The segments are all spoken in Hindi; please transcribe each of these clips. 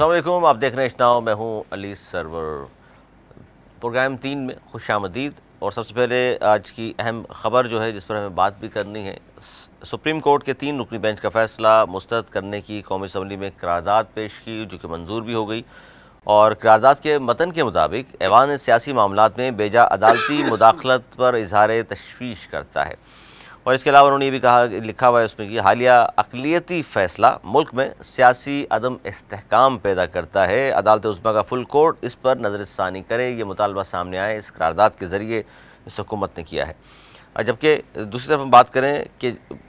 अस्सलाम वालेकुम, आप देख रहे हैं इश्नाव, मैं हूं अली सरवर। प्रोग्राम 3 में खुशामदीद। और सबसे पहले आज की अहम ख़बर जो है जिस पर हमें बात भी करनी है, सुप्रीम कोर्ट के 3 रुकनी बेंच का फ़ैसला मुस्तरद करने की कौमी असम्बली में करारदाद पेश की, जो कि मंजूर भी हो गई। और करारदाद के मतन के मुताबिक ऐवान सियासी मामलात में बेजा अदालती मुदाखलत पर इजहार तशवीश करता है। और इसके अलावा उन्होंने ये भी कहा, लिखा हुआ है उसमें कि हालिया अक़लियती फ़ैसला मुल्क में सियासी अदम इस्तेहकाम पैदा करता है। अदालत उज़्मा का फुल कोर्ट इस पर नज़रसानी करे, ये मुतालबा सामने आए इस करारदाद के ज़रिए इस हुकूमत ने किया है। जबकि दूसरी तरफ हम बात करें कि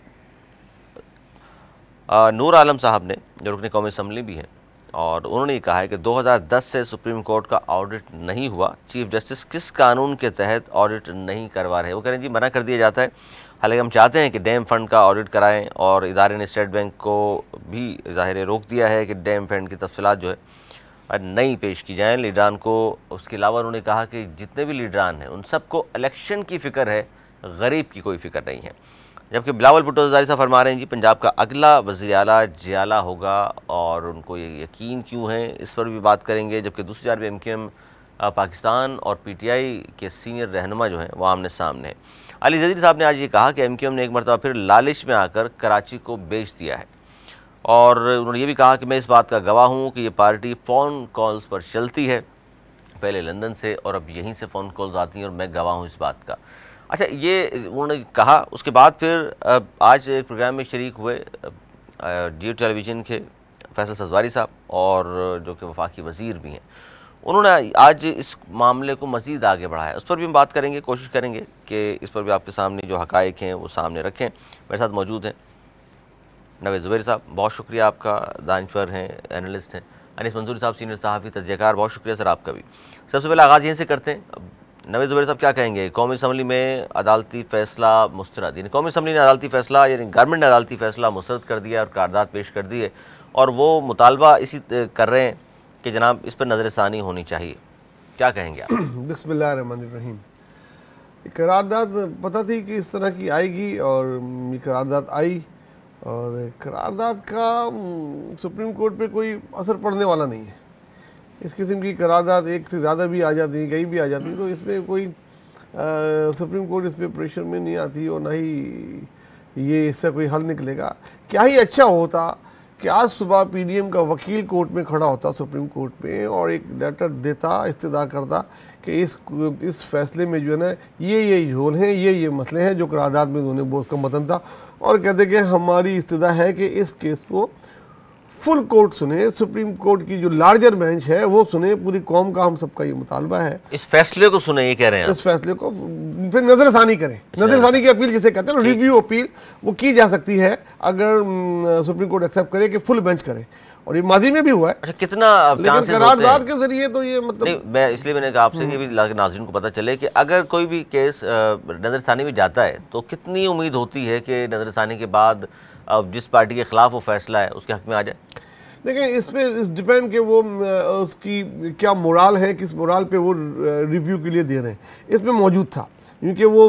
नूर आलम साहब ने, जो रुकन कौमी असम्बली भी हैं, और उन्होंने ये कहा है कि 2010 से सुप्रीम कोर्ट का ऑडिट नहीं हुआ। चीफ जस्टिस किस कानून के तहत ऑडिट नहीं करवा रहे? वो कह रहे हैं जी मना कर दिया जाता है। हालांकि हम चाहते हैं कि डैम फंड का ऑडिट कराएं, और इदारे ने स्टेट बैंक को भी ज़ाहिर रोक दिया है कि डैम फंड की तफसीलात जो है नई पेश की जाएँ लीडरान को। उसके अलावा उन्होंने कहा कि जितने भी लीडरान हैं उन सबको इलेक्शन की फ़िक्र है, गरीब की कोई फ़िक्र नहीं है। जबकि बिलावल भुट्टो ज़रदारी साहब फरमा रहे हैं जी पंजाब का अगला वज़ीर आला जियाला होगा, और उनको ये यकीन क्यों है, इस पर भी बात करेंगे। जबकि दूसरी जानब MQM पाकिस्तान और PTI के सीनियर रहनुमा जो हैं वो आमने सामने हैं। अली ज़रीर साहब ने आज ये कहा कि MQM ने एक मरतबा फिर लालच में आकर कराची को बेच दिया है। और उन्होंने ये भी कहा कि मैं इस बात का गवाह हूँ कि ये पार्टी फ़ोन कॉल्स पर चलती है, पहले लंदन से और अब यहीं से फ़ोन कॉल्स आती हैं, और मैं गवाह हूँ इस बात का। अच्छा, ये उन्होंने कहा। उसके बाद फिर आज एक प्रोग्राम में शरीक हुए जियो टेलीविज़न के फैसल सजवारी साहब, और जो कि वफाकी वज़ीर भी हैं। उन्होंने आज इस मामले को मज़ीद आगे बढ़ाया, उस पर भी हम बात करेंगे, कोशिश करेंगे कि इस पर भी आपके सामने जो हक़ाइक़ हैं वो सामने रखें। मेरे साथ मौजूद हैं नवेद ज़ुबैर साहब, बहुत शुक्रिया आपका, दानिश्वर हैं, एनालिस्ट हैं। अनीस मंजूरी साहब, सीनियर सहाफ़ी तजज़ियाकार, बहुत शुक्रिया सर आपका भी। सबसे पहले आगाज़ यहीं से करते हैं। नवेद ज़ुबैर साहब क्या कहेंगे, कौमी असम्बली में अदालती फ़ैसला मुस्तरद, यानी कौमी असम्बली ने अदालती फ़ैसला, यानी गवर्नमेंट ने अदालती फ़ैसला मुस्तरद कर दिया और करारदाद पेश कर दी है, और वो मुतालबा इसी कर रहे हैं कि जनाब इस पर नज़रसानी होनी चाहिए, क्या कहेंगे आप? बिस्मिल्लाहिर्रहमानिर्रहीम। करारदाद पता थी कि इस तरह की आएगी, और ये करारदाद आई, और करारदाद का सुप्रीम कोर्ट पे कोई असर पड़ने वाला नहीं है। इस किस्म की करारदाद एक से ज़्यादा भी आ जाती है, कहीं भी आ जाती है, तो इसमें कोई सुप्रीम कोर्ट इस पर प्रेशर में नहीं आती, और ना ही ये इससे कोई हल निकलेगा। क्या ही अच्छा होता कि आज सुबह PDM का वकील कोर्ट में खड़ा होता, सुप्रीम कोर्ट में, और एक लेटर देता, इस्तदा करता कि इस फैसले में जो है ना ये झोल हैं, ये मसले हैं जो करारदाद में उन्होंने बोझ का मतन था, और कहते कि हमारी इस्तदा है कि इस केस को फुल कोर्ट सुने, सुप्रीम कोर्ट की जो लार्जर बेंच है वो सुने, पूरी कौम का हम सबका ये मुतालबा है, इस फैसले को सुने, ये कह रहे हैं इस फैसले को फिर नजरसानी करें। नजरसानी की अपील जिसे कहते हैं, रिव्यू अपील, वो की जा सकती है अगर सुप्रीम कोर्ट एक्सेप्ट करे कि फुल बेंच करे, और ये माजी में भी हुआ है। अच्छा, कितना करारदाद के जरिए तो ये मतलब मैं इसलिए मैंने कहा आपसे ये भी नाज़रीन को पता चले कि अगर कोई भी केस नज़रसानी में जाता है तो कितनी उम्मीद होती है कि नज़रसानी के बाद अब जिस पार्टी के ख़िलाफ़ वो फैसला है उसके हक़ में आ जाए? देखिए, इस पे इस डिपेंड कि वो उसकी क्या मोराल है, किस मोराल पे वो रिव्यू के लिए दे रहे हैं, इसमें मौजूद था। क्योंकि वो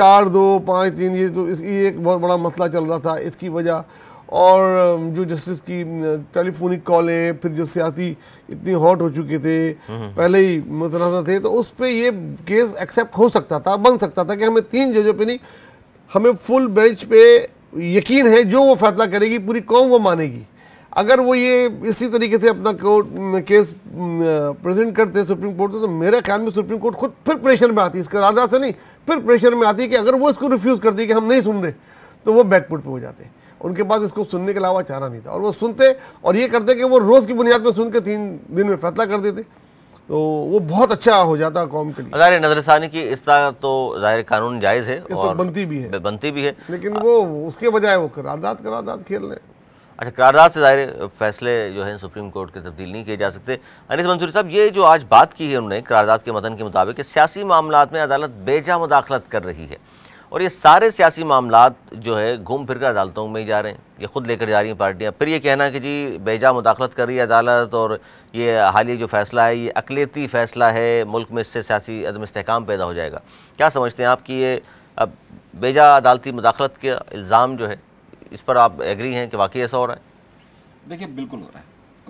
4-2-5-3 ये तो ये एक बहुत बड़ा मसला चल रहा था, इसकी वजह, और जो जस्टिस की टेलीफोनिक कॉलें, फिर जो सियासी इतनी हॉट हो चुके थे, पहले ही मुतनाज़ा थे, तो उस पर ये केस एक्सेप्ट हो सकता था, बन सकता था कि हमें 3 जजों पे नहीं, हमें फुल बेंच पे यकीन है, जो वो फैसला करेगी पूरी कौम वो मानेगी। अगर वो ये इसी तरीके से अपना केस प्रेजेंट करते सुप्रीम कोर्ट, तो मेरे ख्याल में सुप्रीम कोर्ट खुद फिर प्रेशर में आती है, इसका करारदाद से नहीं, फिर प्रेशर में आती है कि अगर वो इसको रिफ्यूज़ करती है कि हम नहीं सुन रहे, तो वो बैकफुट पे हो जाते हैं। उनके पास इसको सुनने के अलावा चारा नहीं था, और वो सुनते और ये करते कि वो रोज़ की बुनियाद पर सुन के 3 दिन में फैसला कर देते, तो वो बहुत अच्छा हो जाता कौम के लिए। अगर नज़रसानी की इस्ता तो ज़ाहिर कानून जायज़ है और बनती भी है, लेकिन वो उसके बजाय वो करारदाद खेल रहे हैं। अच्छा, करारदाद से ज़ाहिर फैसले जो हैं सुप्रीम कोर्ट के तब्दील नहीं किए जा सकते। अनीस मंसूरी साहब, ये जो आज बात की है उन्होंने करारदाद के मतन के मुताबिक कि सियासी मामलात में अदालत बेजा मुदाखलत कर रही है, और ये सारे सियासी मामलात जो है घूम फिर कर अदालतों में ही जा रहे हैं, ये खुद लेकर जा रही हैं पार्टियाँ। फिर ये कहना कि जी बेजा मुदाखलत कर रही है अदालत, और ये हालिया जो फ़ैसला है ये अक़लियती फ़ैसला है, मुल्क में इससे सियासी अदम इस्तेहकाम पैदा हो जाएगा। क्या समझते हैं आप कि ये अब बेजा अदालती मुदाखलत के इल्ज़ाम जो है, इस पर आप एग्री हैं कि वाकई ऐसा हो रहा है? देखिए, बिल्कुल हो रहा है।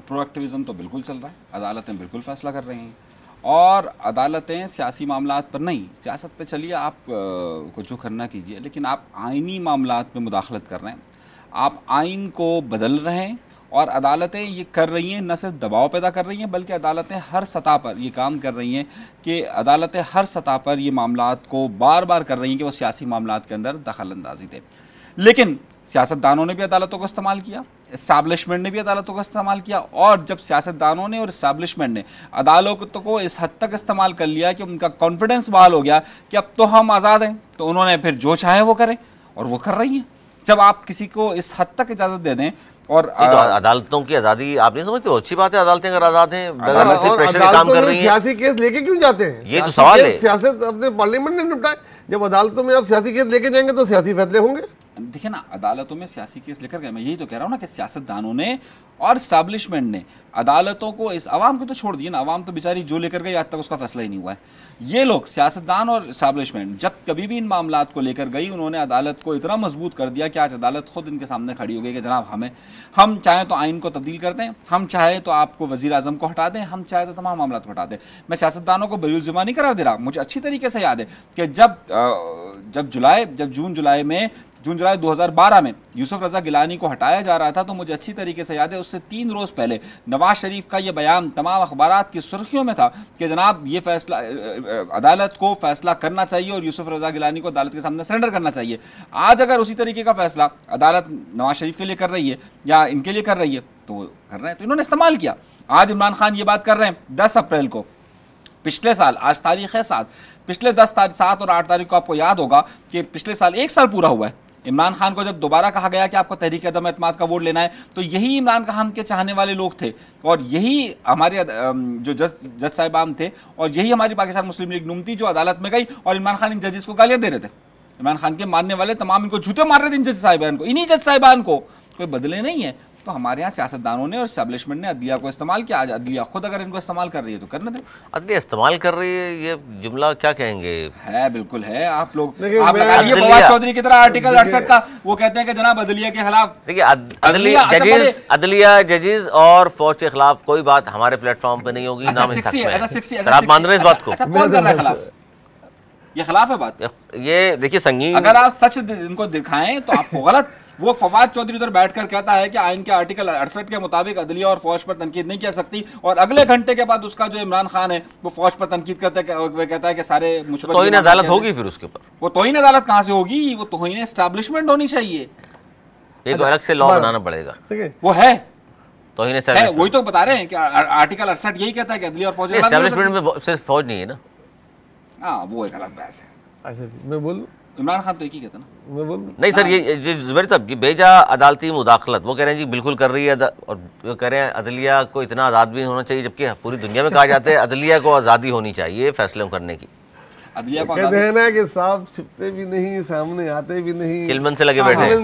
प्रोएक्टिविज्म तो बिल्कुल चल रहा है, अदालतें बिल्कुल फैसला कर रही हैं, और अदालतें सियासी मामलात पर नहीं, सियासत पे चलिए आप कुछ जो करना कीजिए, लेकिन आप आइनी मामलात में मुदाखलत कर रहे हैं, आप आइन को बदल रहे हैं। और अदालतें ये कर रही हैं, न सिर्फ दबाव पैदा कर रही हैं, बल्कि अदालतें हर सतह पर ये काम कर रही हैं कि अदालतें हर सतह पर ये मामलात को बार बार कर रही हैं कि वो सियासी मामलात के अंदर दखल अंदाजी दे। लेकिन सियासतदानों ने भी अदालतों को इस्तेमाल किया, इस्टेब्लिशमेंट ने भी अदालतों को इस्तेमाल किया, और जब सियासतदानों ने और इस्टेब्लिशमेंट ने अदालतों को इस हद तक इस्तेमाल कर लिया कि उनका कॉन्फिडेंस बहाल हो गया कि अब तो हम आज़ाद हैं, तो उन्होंने फिर जो चाहे वो करें, और वो कर रही हैं। जब आप किसी को इस हद तक इजाज़त दे दें, और तो अदालतों की आज़ादी आप नहीं समझते? अच्छी बात है, अदालतें अगर आज़ाद हैं, प्रेशर के काम कर रही हैं। सियासी केस लेके क्यों जाते हैं? ये तो सवाल है। सियासत अपने पार्लियामेंट ने निपटाए, जब अदालतों में आप सियासी केस लेके जाएंगे तो सियासी फैसले होंगे। देखिए ना, अदालतों में सियासी केस लेकर गए, मैं यही तो कह रहा हूँ ना कि सियासतदानों ने और इस्टेब्लिशमेंट ने अदालतों को, इस आवाम को तो छोड़ दिए ना, आवाम तो बेचारी जो लेकर गई आज तक उसका फैसला ही नहीं हुआ है। ये लोग सियासतदान और इस्टेब्लिशमेंट जब कभी भी इन मामलात को लेकर गई, उन्होंने अदालत को इतना मजबूत कर दिया कि आज अदालत खुद इनके सामने खड़ी हो गई कि जनाब हम चाहें तो आइन को तब्दील कर दें, हम चाहे तो आपको वज़ीर आज़म को हटा दें, हम चाहे तो तमाम मामलात को हटा दें। मैं सियासतदानों को बरीउल ज़िम्मा नहीं करार दे रहा, मुझे अच्छी तरीके से याद है कि जून जुलाई 2012 में यूसुफ रज़ा गिलानी को हटाया जा रहा था, तो मुझे अच्छी तरीके से याद है उससे 3 रोज़ पहले नवाज शरीफ का ये बयान तमाम अखबारात की सुर्खियों में था कि जनाब ये फैसला अदालत को फैसला करना चाहिए और यूसुफ रज़ा गिलानी को अदालत के सामने सरेंडर करना चाहिए। आज अगर उसी तरीके का फैसला अदालत नवाज शरीफ के लिए कर रही है या इनके लिए कर रही है, तो कर रहे हैं, तो इन्होंने इस्तेमाल किया। आज इमरान खान ये बात कर रहे हैं 10 अप्रैल को, पिछले साल, आज तारीख है 7, पिछले 7 और 8 तारीख को आपको याद होगा कि पिछले साल 1 साल पूरा हुआ है। इमरान खान को जब दोबारा कहा गया कि आपको तहरीक अदम एतमाद का वोट लेना है, तो यही इमरान खान के चाहने वाले लोग थे, और यही हमारे जो जज साहिबान थे, और यही हमारी पाकिस्तान मुस्लिम लीग नून थी जो अदालत में गई, और इमरान खान इन जजेस को गालियाँ दे रहे थे। इमरान खान के मानने वाले तमाम इनको जूते मार रहे थे, इन जज साहिबान को, इन्हीं जज साहिबान को, कोई बदले नहीं है। तो हमारे यहाँ सियासतदानों ने और एस्टेब्लिशमेंट ने अदलिया को इस्तेमाल किया। आज अदलिया खुद अगर इनको इस्तेमाल कर रही है तो करने दें। अदलिया इस्तेमाल कर रही है, ये जुमला क्या कहेंगे? है, बिल्कुल है। आप लोग आप लगाइए फवाद चौधरी की तरह आर्टिकल 68 का, वो कहते हैं कि जनाब अदलिया के खिलाफ। देखिए, अदलिया जजेस और फौज के खिलाफ कोई बात हमारे प्लेटफॉर्म पे नहीं होगी। आप मान रहे हैं इस बात को? कौन कर रहा है खिलाफ? ये खिलाफ है बात। ये देखिए संगीन, अगर आप सच इनको दिखाएं तो आपको गलत। वो फवाद चौधरी उधर बैठकर कहता है कि आइन के आर्टिकल 68 के मुताबिक अदलिया और फौज पर तनकीद नहीं कर सकती, और अगले घंटे के बाद उसका जो इमरान खान है वो फौज पर तनकीद करता है, वो कहता है कि सारे तौहीन अदालत होगी। फिर उसके ऊपर वो तौहीन अदालत कहाँ से होगी? वो तौहीन एस्टेब्लिशमेंट होनी चाहिए, एक अलग से लॉ बनाना पड़ेगा। वो है तौहीन एस्टेब्लिशमेंट, वही तो बता रहे हैं कि आर्टिकल 68 यही कहता है कि अदलिया और फौज एस्टेब्लिशमेंट में सिर्फ फौज नहीं है ना। हाँ, वो एक अलग बहस है। अच्छा, मैं बोलूं? इमरान खान तो एक ही कहता ना। मैं बोलूं? नहीं सर, ये जुबैर साहब जी बेजा अदालती मुदाखलत वो कह रहे हैं जी बिल्कुल कर रही है, और वो कह रहे हैं अदलिया को इतना आज़ाद भी होना चाहिए, जबकि पूरी दुनिया में कहा जाता है अदलिया को आज़ादी होनी चाहिए फैसले करने की। अदलिया को कहते हैं ना कि सांप छिपते भी नहीं, सामने आते भी नहीं, चिलमन से लगे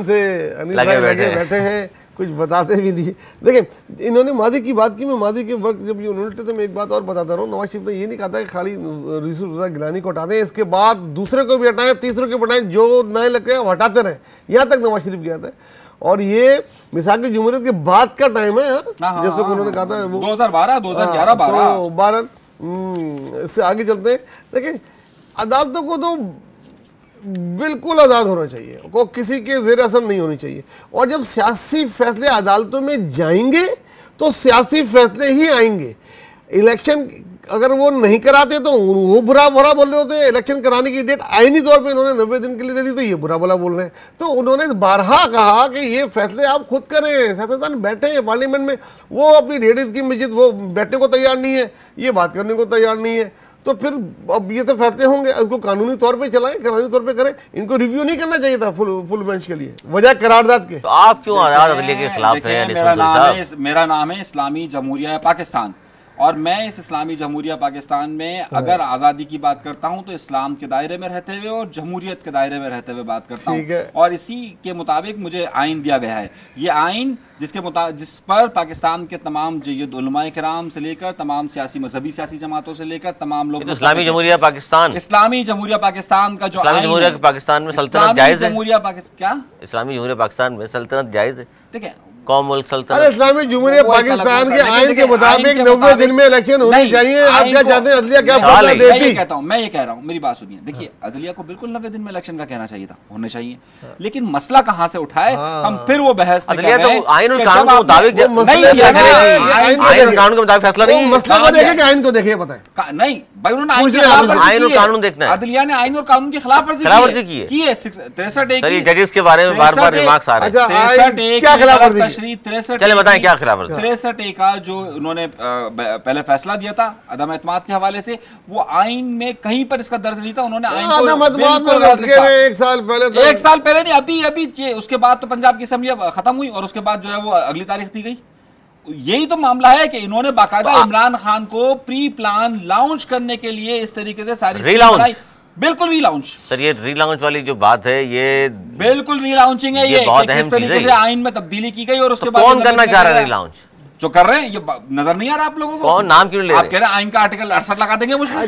बैठे हैं, कुछ बताते भी नहीं। देखिए, इन्होंने मादी की बात की, मैं मादी के वक्त जब ये उन्होंने, तो मैं एक बात और बताता रहा हूँ, नवाज शरीफ ने ये नहीं कहा था कि खाली यूसुफ रज़ा गिलानी को हटा दें, इसके बाद दूसरे को भी हटाएं, तीसरे को हटाएं, जो नए लगते हैं वो हटाते रहे, यहाँ तक नवाज शरीफ गया था। और ये मिसाल की जुमहूरियत के बाद का टाइम है, जैसे उन्होंने कहा था 2012, 2011, इससे आगे चलते हैं। देखिए, अदालतों को तो बिल्कुल आज़ाद होना चाहिए, को किसी के ज़ेर असर नहीं होनी चाहिए, और जब सियासी फैसले अदालतों में जाएंगे तो सियासी फैसले ही आएंगे। इलेक्शन अगर वो नहीं कराते तो वो बुरा बोल रहे होते हैं, इलेक्शन कराने की डेट आईनी तौर पे इन्होंने 90 दिन के लिए दे दी, तो ये बुरा बोल रहे हैं। तो उन्होंने बारहा कहा कि ये फैसले आप खुद करें, सियासतदान बैठे हैं पार्लियामेंट में, वो अपनी रेडिस की मस्जिद वो बैठने को तैयार नहीं है, ये बात करने को तैयार नहीं है, तो फिर अब ये तो फैसले होंगे, इसको कानूनी तौर पे चलाएं, कानूनी तौर पे करें। इनको रिव्यू नहीं करना चाहिए था फुल बेंच के लिए, वजह करारदाद के। तो आप क्यों आज़ाद अदलिया के खिलाफ हैं? मेरा नाम है इस्लामी जमहूरिया पाकिस्तान, और मैं इस इस्लामी जमहूरिया पाकिस्तान में अगर आज़ादी की बात करता हूं तो इस्लाम के दायरे में रहते हुए और जमहूरियत के दायरे में रहते हुए बात करता हूं, और इसी के मुताबिक मुझे आइन दिया गया है। ये आइन जिस पर पाकिस्तान के तमाम जय्यद उलमाए किराम से लेकर तमाम सियासी सियासी जमातों से लेकर तमाम लोग, इस्लामी जमहूरिया पाकिस्तान का जो इस्लामी जमहूरिया पाकिस्तान में सल्तनत जायज़ है? जमहूरिया पाकिस्तान क्या? इस्लामी जमहूरिया पाकिस्तान में सल्तनत जायज़ है? देखिए, कौम मुल्क अरे सल्तनत। इस्लामी जुमहूरियत पाकिस्तान के आइन के मुताबिक 90 दिन में इलेक्शन होनी चाहिए। आप क्या चाहते हैं अदलिया क्या फैसला मैं देती? ये कहता हूं, मैं ये कह रहा हूं, मेरी बात सुनिए। देखिए अदलिया को बिल्कुल 90 दिन में इलेक्शन का कहना चाहिए था, होने चाहिए, लेकिन मसला कहां से उठाए हम फिर वो बहस अदलिया तो आइन और कानून के मुताबिक आइन और कानून के मुताबिक फैसला नहीं है। मसला को देखे कि आइन को देखे बताएं। नहीं भाई, उन्होंने आइन और कानून देखना है। अदलिया ने आइन और कानून की खिलाफवर्जी की है। 63 जजेस के बारे में बार बार रिमार्क्स आ रहे हैं। 63 क्या खिलाफवर्जी? 63 चले बताएं क्या खिलाफवर्जी? 63 का जो उन्होंने पहले फैसला दिया था अदम एतमाद के हवाले से, वो आइन में कहीं पर इसका दर्ज नहीं था। उन्होंने आइन को बिल्कुल गलत लिखा। एक साल पहले नहीं, अभी उसके बाद तो पंजाब की असेंबली खत्म हुई और उसके बाद जो है वो अगली तारीख दी गई। यही तो मामला है कि इन्होंने बाकायदा इमरान खान को प्री प्लान लॉन्च करने के लिए इस तरीके से सारी बिल्कुल री-लॉन्च। सर ये री-लॉन्च वाली जो बात है ये बिल्कुल री-लॉन्चिंग है, ये बहुत किस तरीके से आइन में तब्दीली की गई और उसके बाद कौन करना चाह रहा है री-लॉन्च? जो कर रहे हैं ये नजर नहीं आ रहा आप लोगों को? कौन नाम क्यों ले रहे हैं? आप कह रहे हैं आइन का आर्टिकल 68 लगा देंगे मुझे।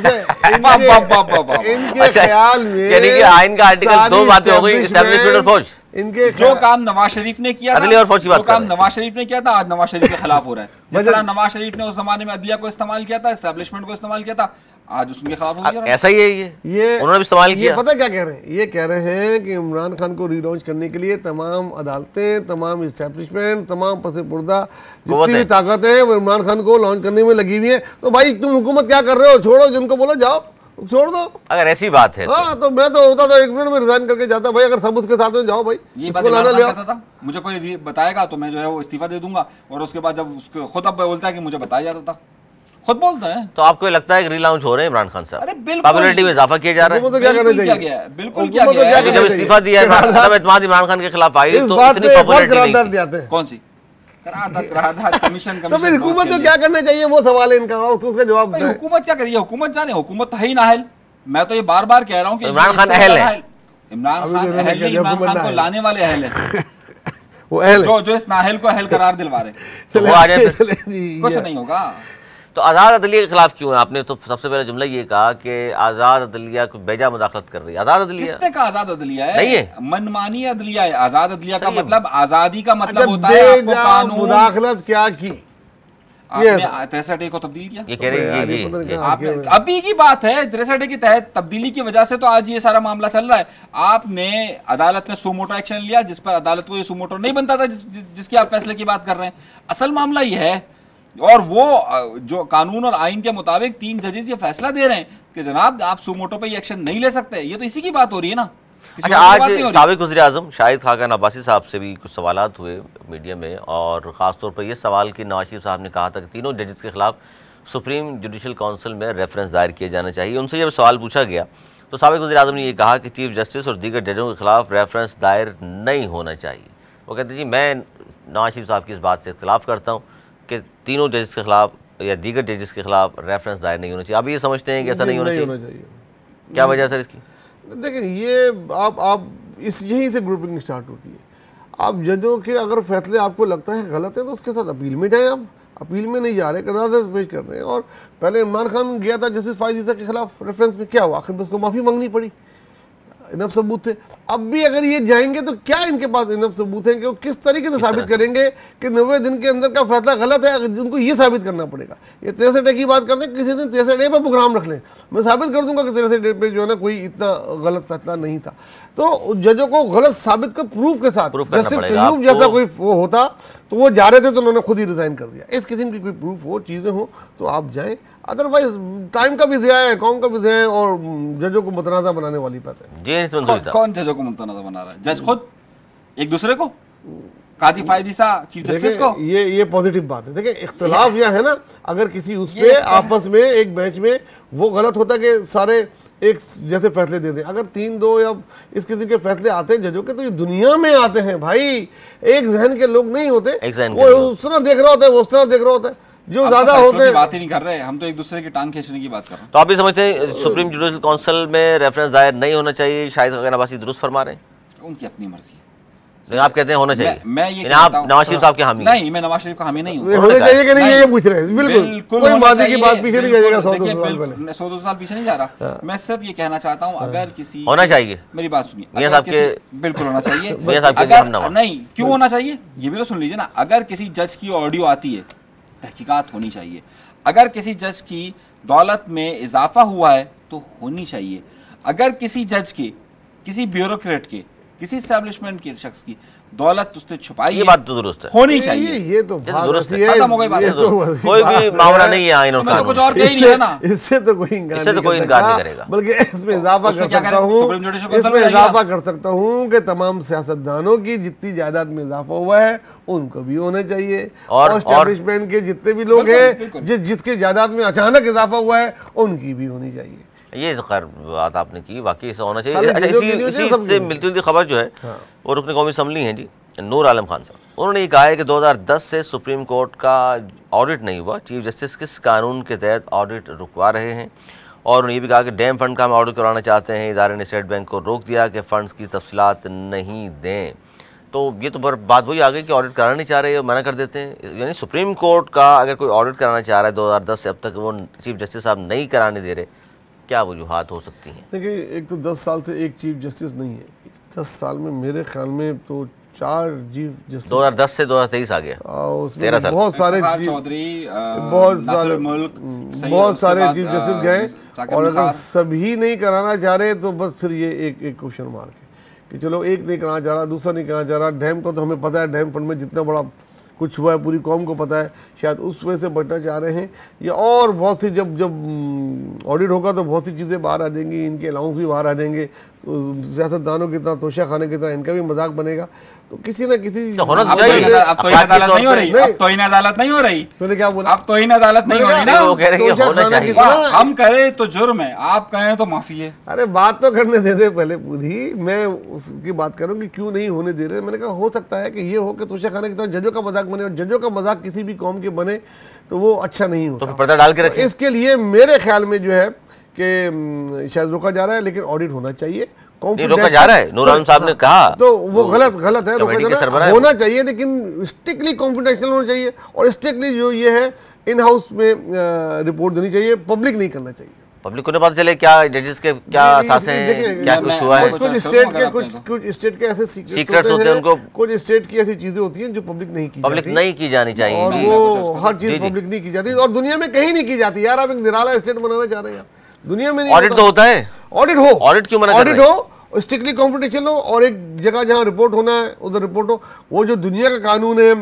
इनके ख्याल में यानी कि आइन का आर्टिकल दो बातें हो गई, एस्टैब्लिशमेंट और फौज। इनके जो काम नवाज शरीफ ने किया था, और फौज की बात जो काम नवाज शरीफ ने किया था, आज नवाज शरीफ के खिलाफ हो रहा है। जिस तरह नवाज शरीफ ने उस जमाने में अदलिया को इस्तेमाल किया था, एस्टैब्लिशमेंट को इस्तेमाल किया था, आज उसके खिलाफ हो गया। ऐसा ही है ये उन्होंने भी इस्तेमाल किया। पता क्या कह रहे हैं? ये कह रहे हैं कि इमरान खान को रीलॉन्च करने के लिए तमाम अदालतें, तमाम इस्टेब्लिशमेंट, तमाम पसे पुर्दा जितनी भी ताकत है वो इमरान खान को लॉन्च करने में लगी हुई है। तो भाई तुम हुकूमत क्या कर रहे हो? छोड़ो, जिनको बोलो जाओ, छोड़ दो। अगर ऐसी बात है हाँ तो मैं तो होता था 1 मिनट में रिजाइन करके जाता भाई। अगर सब उसके साथ में जाओ भाई, ये बात इमरान खान करता था, मुझे कोई बताएगा तो मैं जो है वो इस्तीफा दे दूंगा, और उसके बाद जब उसको खुद अब बोलता है कि मुझे बताया जाता था, खुद बोलता है। तो आपको लगता है कि री-लॉन्च हो रहे हैं इमरान खान साहब? अरे बिल्कुल, पॉपुलैरिटी में इजाफा किया जा रहा है। तो क्या करना चाहिए? बिल्कुल क्या गया? जब इस्तीफा दिया इमरान इमरान खान के खिलाफ आई तो इतनी पॉपुलैरिटी नहीं। कौन सी करारदाद कमीशन? तो फिर हुकूमत को क्या करना चाहिए? वो सवाल है इनका, उसका जवाब। हुकूमत क्या करिए? हुकूमत जाने, हुकूमत तो है ही नाअहल। मैं तो ये बार बार कह रहा हूँ कि इमरान खान अहल है। इमरान खान अहल नहीं, इमरान खान को लाने वाले अहल है। वो अहल जो इस नाअहल को अहल करार दिलवा रहे, वो आ जाए कुछ नहीं होगा। तो आज़ाद अदलिया के खिलाफ क्यों है? आपने तो सबसे पहले जुमला ये कहा कि आज़ाद अदलिया को बेजा मुदाखलत कर रही है। आज़ाद अदलिया किसने कहा आज़ाद अदलिया है? नहीं है, मनमानी अदलिया है। आज़ाद अदलिया का मतलब, आज़ादी का मतलब होता है आपको कानून। मुदाखलत क्या की? आपने 63A को तब्दील किया, ये कह रहे हैं आपने अभी की बात है। 63A के तहत तब्दीली की वजह से तो आज ये सारा मामला चल रहा है। आपने अदालत में सुमोटो एक्शन लिया, जिस पर अदालत को ये सुमोटो नहीं बनता था, जिसकी आप फैसले की बात कर रहे हैं। असल मामला ये है, और वो जो कानून और आइन के मुताबिक 3 जजेस ये फैसला दे रहे हैं कि जनाब आप सुमोटो पे ये एक्शन नहीं ले सकते। ये तो इसी की बात हो रही है ना। अच्छा, आज साबिक वज़ीर-ए-आज़म शाहिद खाकान अब्बासी साहब से भी कुछ सवालात हुए मीडिया में, और ख़ासतौर पर यह सवाल कि नवाज शरीफ साहब ने कहा था कि तीनों जजेस के खिलाफ सुप्रीम जुडिशल काउंसिल में रेफरेंस दायर किया जाना चाहिए। उनसे जब सवाल पूछा गया तो साबिक वज़ीर-ए-आज़म ने यह कहा कि चीफ जस्टिस और दीगर जजों के खिलाफ रेफरेंस दायर नहीं होना चाहिए। वो कहते जी मैं नवाज शरीफ साहब की इस बात से इख्तिलाफ़ करता हूँ कि तीनों जजेस के खिलाफ या दीगर जजेस के खिलाफ रेफरेंस दायर नहीं होना चाहिए। आप ये समझते हैं कि ऐसा नहीं होना चाहिए? क्या वजह सर इसकी? देखिए ये आप इस यहीं से ग्रुपिंग स्टार्ट होती है। आप जजों के अगर फैसले आपको लगता है गलत है तो उसके साथ अपील में जाएं। आप अपील में नहीं जा रहे, करार पेश कर रहे हैं। और पहले इमरान खान गया था जस्टिस फाइज ईसा के खिलाफ रेफरेंस में, क्या हुआ? आखिर में उसको माफ़ी मांगनी पड़ी, इनफ सबूत थे। अब भी अगर ये जाएंगे तो क्या इनके पास इनफ सबूत है कि वो किस तरीके से साबित करेंगे कि 90 दिन के अंदर का फैसला गलत है? उनको ये साबित करना पड़ेगा। ये 63A की बात करते हैं, किसी दिन 63A पर प्रोग्राम रख लें, मैं साबित कर दूंगा कि 63A पे जो है ना कोई इतना गलत फैसला नहीं था। तो जजों को गलत साबित कर प्रूफ के साथ, जस्टिस कयूम जैसा कोई वो होता तो वो जा रहे थे तो उन्होंने खुद ही रिजाइन कर दिया। इस किस्म की कोई प्रूफ हो, चीज़ें हो तो आप जाएं, अदरवाइज टाइम का भी ज़िया है, कौम का भी ज़िया है, और जजों को मुतनाज़ा बनाने वाली बात है। कौन जजों को मुतनाज़ा बना रहा है? जज खुद एक दूसरे को, काजी फाइज ईसा चीफ जस्टिस को। ये पॉजिटिव बात है। देखिए इख्तिलाफ यह है ना, अगर किसी उस पे आपस में एक बेंच में वो गलत होता है कि सारे एक जैसे फैसले दे दें। अगर 3-2 या इस किस्म के फैसले आते हैं जजों के तो ये दुनिया में आते हैं भाई, एक जहन के लोग नहीं होते। वो उस तरह देख रहा होता है, वो उस तरह देख रहा होता है, जो ज्यादा होते हैं। बात ही नहीं कर रहे, हम तो एक दूसरे की टांग खींचने की बात कर रहे हैं। तो आप भी समझते हैं सुप्रीम जुडिशल काउंसिल में रेफरेंस दायर नहीं होना चाहिए? शाहिद खाकान अब्बासी दुरुस्त फरमा रहे हैं? उनकी अपनी मर्जी है, लेकिन आप कहते हैं होना चाहिए। मैं ये यानी आप नवाज शरीफ साहब के हामी हैं? नहीं, मैं नवाज शरीफ का हामी नहीं हूँ। होना चाहिए कि नहीं ये पूछ रहे हैं। बिल्कुल कोई होना माजी की चाहिए, बात पीछे नहीं जाएगा। 100-200 देखिए, साल पहले 100-200 साल पीछे नहीं जा रहा। मैं सिर्फ ये कहना चाहता हूँ, अगर किसी होना चाहिए, मेरी बात सुनिए, मियां अगर साहब किसी बिल्कुल होना चाहिए। मियां साहब के हम नवा नहीं, क्यों होना चाहिए ये भी तो सुन लीजिए ना। अगर किसी जज की ऑडियो आती है, तहकीकात होनी चाहिए। अगर किसी जज की दौलत में इजाफा हुआ है तो होनी चाहिए। अगर किसी जज के, किसी ब्यूरोक्रेट के, किसी एस्टैब्लिशमेंट के शख्स की दौलत उसने छुपाई, ये बात तो दुरुस्त है, होनी चाहिए। ये तो दुरुस्त है, खत्म हो गई बात। कोई भी मामला नहीं है आइन और मैं तो कुछ कानून, और कह ही नहीं है ना। इससे तो कोई इनकार नहीं करेगा, बल्कि इसमें इजाफा कर सकता हूँ, इसमें इजाफा कर सकता हूँ कि तमाम सियासतदानों की जितनी जायदाद में इजाफा हुआ है उनको भी होना चाहिए, और एस्टैब्लिशमेंट के जितने भी लोग हैं जिसके जायदाद में अचानक इजाफा हुआ है उनकी भी होनी चाहिए। ये तो खैर बात आपने की, वाकई ऐसा होना चाहिए। अच्छा, इसी से मिलती जुलती खबर जो है वो रुकन कौमी असम्बली हैं जी, नूर आलम खान साहब, उन्होंने ये कहा है कि 2010 से सुप्रीम कोर्ट का ऑडिट नहीं हुआ, चीफ जस्टिस किस कानून के तहत ऑडिट रुकवा रहे हैं। और उन्होंने ये भी कहा कि डैम फंड का हम ऑडिट कराना चाहते हैं, इदारे ने स्टेट बैंक को रोक दिया कि फ़ंड्स की तफसीलात नहीं दें। तो ये तो बात वही आ गई कि ऑडिट कराना नहीं चाह रहे, मना कर देते हैं। यानी सुप्रीम कोर्ट का अगर कोई ऑडिट कराना चाह रहा है 2010 से अब तक, वो चीफ जस्टिस साहब नहीं कराने दे रहे, क्या वजूहात हो सकती हैं? देखिए, एक तो 10 साल से एक चीफ जस्टिस नहीं है, 10 साल में मेरे ख्याल में तो 4 चीफ जस्टिस, 2010 से 2023 आ गया, उसमें बहुत सारे चौधरी, बहुत सारे चीफ जस्टिस गए, और अगर सभी नहीं कराना चाह रहे तो बस फिर ये एक क्वेश्चन मार्क है कि चलो एक नहीं कराना चाह रहा, दूसरा नहीं कराना चाह रहा। डैम को तो हमें पता है, डैम फंड में जितना बड़ा कुछ हुआ है पूरी कौम को पता है, शायद उस वजह से बचना चाह रहे हैं, या और बहुत सी जब ऑडिट होगा तो बहुत सी चीज़ें बाहर आ जाएंगी, इनके अलाउंस भी बाहर आ जाएंगे, तो सियासतदानों की तरह, तोशा खाने की तरह इनका भी मजाक बनेगा। तो किसी ना किसी होना तो चाहिए। अब तो अदालत नहीं हो रही, अब तो अदालत नहीं हो रही, तूने क्या बोला? अब तो अदालत नहीं हो रही ना, वो कह रहे हैं होना चाहिए। हम करें तो जुर्म है, आप कहें तो माफी है। अरे बात तो करने दे दे पहले पूरी, मैं उसकी बात करूँ कि क्यों नहीं होने दे रहे। मैंने कहा हो सकता है कि ये हो कि तोशा खाने की तरह जजों का मजाक बने, और जजों का मजाक किसी भी कौम के बने तो वो अच्छा नहीं होता। तो पर्दा डाल के रखें। इसके लिए मेरे ख्याल में जो है कि शायद रोका जा रहा है, लेकिन ऑडिट होना चाहिए। रोका जा रहा है, नूर आलम साहब ने कहा, तो वो गलत है, होना चाहिए, लेकिन स्ट्रिक्टली कॉन्फिडेंशियल होना चाहिए, और स्ट्रिक्टली जो ये है इन हाउस में रिपोर्ट देनी चाहिए, पब्लिक नहीं करना चाहिए। पब्लिक को नहीं पता चले क्या जजेस के क्या सासें हैं, क्या कुछ हुआ है। कुछ स्टेट के ऐसे सीक्रेट्स होते हैं उनको, कुछ स्टेट की ऐसी चीजें होती हैं जो पब्लिक नहीं की जानी चाहिए, और वो हर चीज पब्लिक नहीं की जाती, और दुनिया में कहीं नहीं की जाती। यार आप एक निराला स्टेट बनाना चाह रहे हैं, दुनिया में नहीं। ऑडिट तो होता है, ऑडिट हो, ऑडिट क्यों मना कर रहे हैं? ऑडिट हो, स्ट्रिक्टली कॉन्फिडेंशियल हो, और एक जगह जहां रिपोर्ट होना है उधर रिपोर्ट हो। वो जो दुनिया का कानून है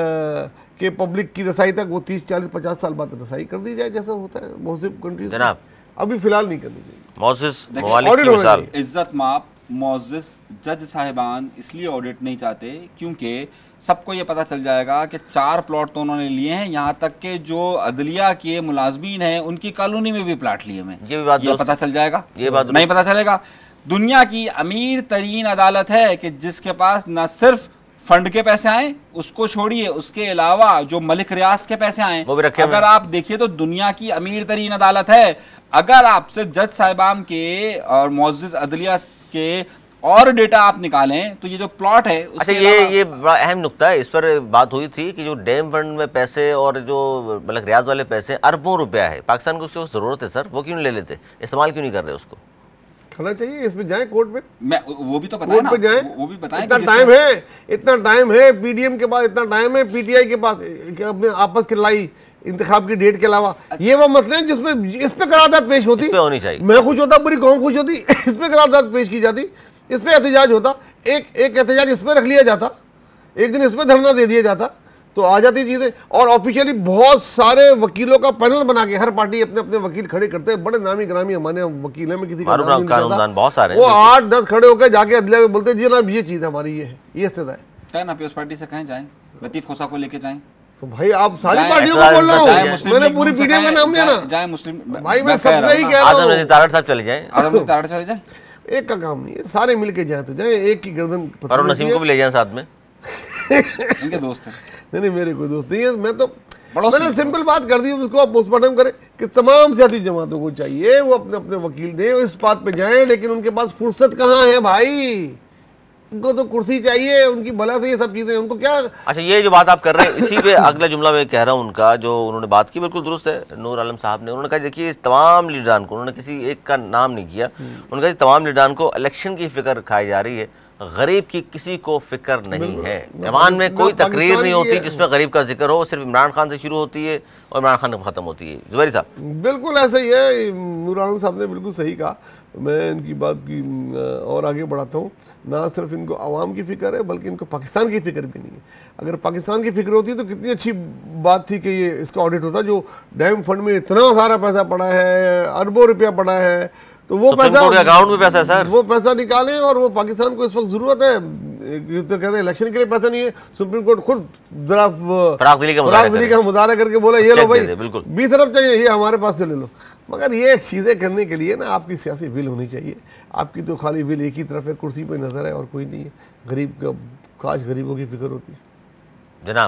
कि पब्लिक की रसाई तक वो 30, 40, 50 साल बाद रसाई कर दी जाए, जैसा होता है बहुत सी कंट्रीज। जनाब अभी फिलहाल नहीं करनी चाहिए। मोअज़्ज़िज़ मवालिक की मिसाल, इज्जत माप मोअज़्ज़िज़ जज साहिबान इसलिए ऑडिट नहीं चाहते क्योंकि सबको ये पता चल जाएगा कि 4 प्लॉट तो उन्होंने लिए हैं, यहाँ तक के जो अदलिया के मुलाजमीन हैं उनकी कॉलोनी में भी प्लाट लिए हैं। ये पता चल जाएगा, ये बात नहीं पता चलेगा। दुनिया की अमीर तरीन अदालत है कि जिसके पास न सिर्फ फंड के पैसे आए, उसको छोड़िए, उसके अलावा जो मलिक रियाज के पैसे आए वो भी रखे। अगर आप देखिए तो दुनिया की अमीर तरीन अदालत है। अगर आपसे जज साहिबान के और मुअज़्ज़िज़ अदलिया के और डेटा आप निकालें तो ये जो प्लॉट है, अच्छा ये बड़ा अहम नुक्ता है, इस पर बात हुई थी कि जो डैम फंड में पैसे और जो मलिक रियाज वाले पैसे अरबों रुपया है, पाकिस्तान को उसकी जरूरत है सर, वो क्यों नहीं ले लेते, इस्तेमाल क्यों नहीं कर रहे उसको? करना चाहिए, इसमें जाए कोर्ट में, मैं वो भी तो बताएं ना, वो भी बताएं। इतना टाइम है पीडीएम के पास, इतना टाइम है पीटीआई के पास, अपने आपस की लड़ाई इंतखाब की डेट के अलावा। ये वो मसले हैं जिसमें इस पे करारदाद पेश होती, होनी चाहिए। मैं खुश होता, पूरी कौम खुश होती, इस पे करारदाद पेश की जाती, इस पे एहतजाज होता, एक एहतजाज इस पे रख लिया जाता, एक दिन इस पे धरना दे दिया जाता, तो आ जाती चीजें। और ऑफिशियली बहुत सारे वकीलों का पैनल बना के हर पार्टी अपने अपने वकील खड़े करते हैं, बड़े नामी ग्रामी हमारे वकील हैं, मैं किसी का नाम नहीं बताता, बहुत सारे, वो 8-10 खड़े होकर जाके अदलिया में बोलते जी जनाब ये चीज हमारी, ये है, ये स्थिति है। क्या ना पीपल्स पार्टी से कहें जाएं, लतीफ खोसा को लेके जाएं। तो भाई आप सारी पार्टियों को बोल रहा हूँ, मैंने पूरी पीडीएम का नाम लिया ना, जाए मुस्लिम भाई, मैं सबसे ही कह रहा हूँ, आजम नज़ीर तारड़ साहब चले जाएं, आजम नज़ीर तारड़ चले जाएं, एक का काम नहीं है, सारे मिलके जाए तो जाए, एक की गर्दन फरूक नसीम को भी ले जाएं साथ में, इनके दोस्त हैं। नहीं मेरे कोई दोस्त नहीं है, मैंने सिंपल बात कर दी, उसको आप पोस्टमार्टम करें कि तमाम सियासी जमातों को चाहिए वो अपने अपने वकील दें, इस बात पे जाएं, लेकिन उनके पास फुर्सत कहाँ है भाई, उनको तो कुर्सी चाहिए, उनकी भला से ये सब चीजें, उनको क्या। अच्छा, ये जो बात आप कर रहे हैं, इसी पे अगला जुमला मैं कह रहा हूँ उनका, जो उन्होंने बात की बिल्कुल दुरुस्त है नूर आलम साहब ने। उन्होंने कहा देखिए इस तमाम लीडरान को, उन्होंने किसी एक का नाम नहीं किया, उन्होंने कहा तमाम लीडरान को इलेक्शन की फिक्र खाई जा रही है, गरीब की किसी को फिक्र नहीं है। ईमान में कोई तकरीर नहीं होती जिसमें गरीब का जिक्र हो, सिर्फ इमरान खान से शुरू होती है और इमरान खान खत्म होती है। जुबैरी साहब बिल्कुल ऐसा ही है, नूर आलम साहब ने बिल्कुल सही कहा। मैं इनकी बात की और आगे बढ़ाता हूँ। ना सिर्फ इनको आवाम की फिक्र है, बल्कि इनको पाकिस्तान की फिक्र भी नहीं है। अगर पाकिस्तान की फिक्र होती तो कितनी अच्छी बात थी कि ये इसका ऑडिट होता। जो डैम फंड में इतना सारा पैसा पड़ा है, अरबों रुपया पड़ा है, तो वो पैसा अकाउंट में पैसा है सर, वो पैसा निकालें। और वो पाकिस्तान को इस वक्त जरूरत है, तो कहते हैं इलेक्शन के लिए पैसा नहीं है, सुप्रीम कोर्ट खुद जरा फराग दिली का मुजाहरा करके बोला ये लो भाई 20 अरब चाहिए, ये हमारे पास से ले लो। मगर ये चीज़ें करने के लिए ना आपकी सियासी विल होनी चाहिए। आपकी तो खाली विल एक ही तरफ है, कुर्सी पे नजर है और कोई नहीं है। गरीब का, काश गरीबों की फिक्र होती। जनाब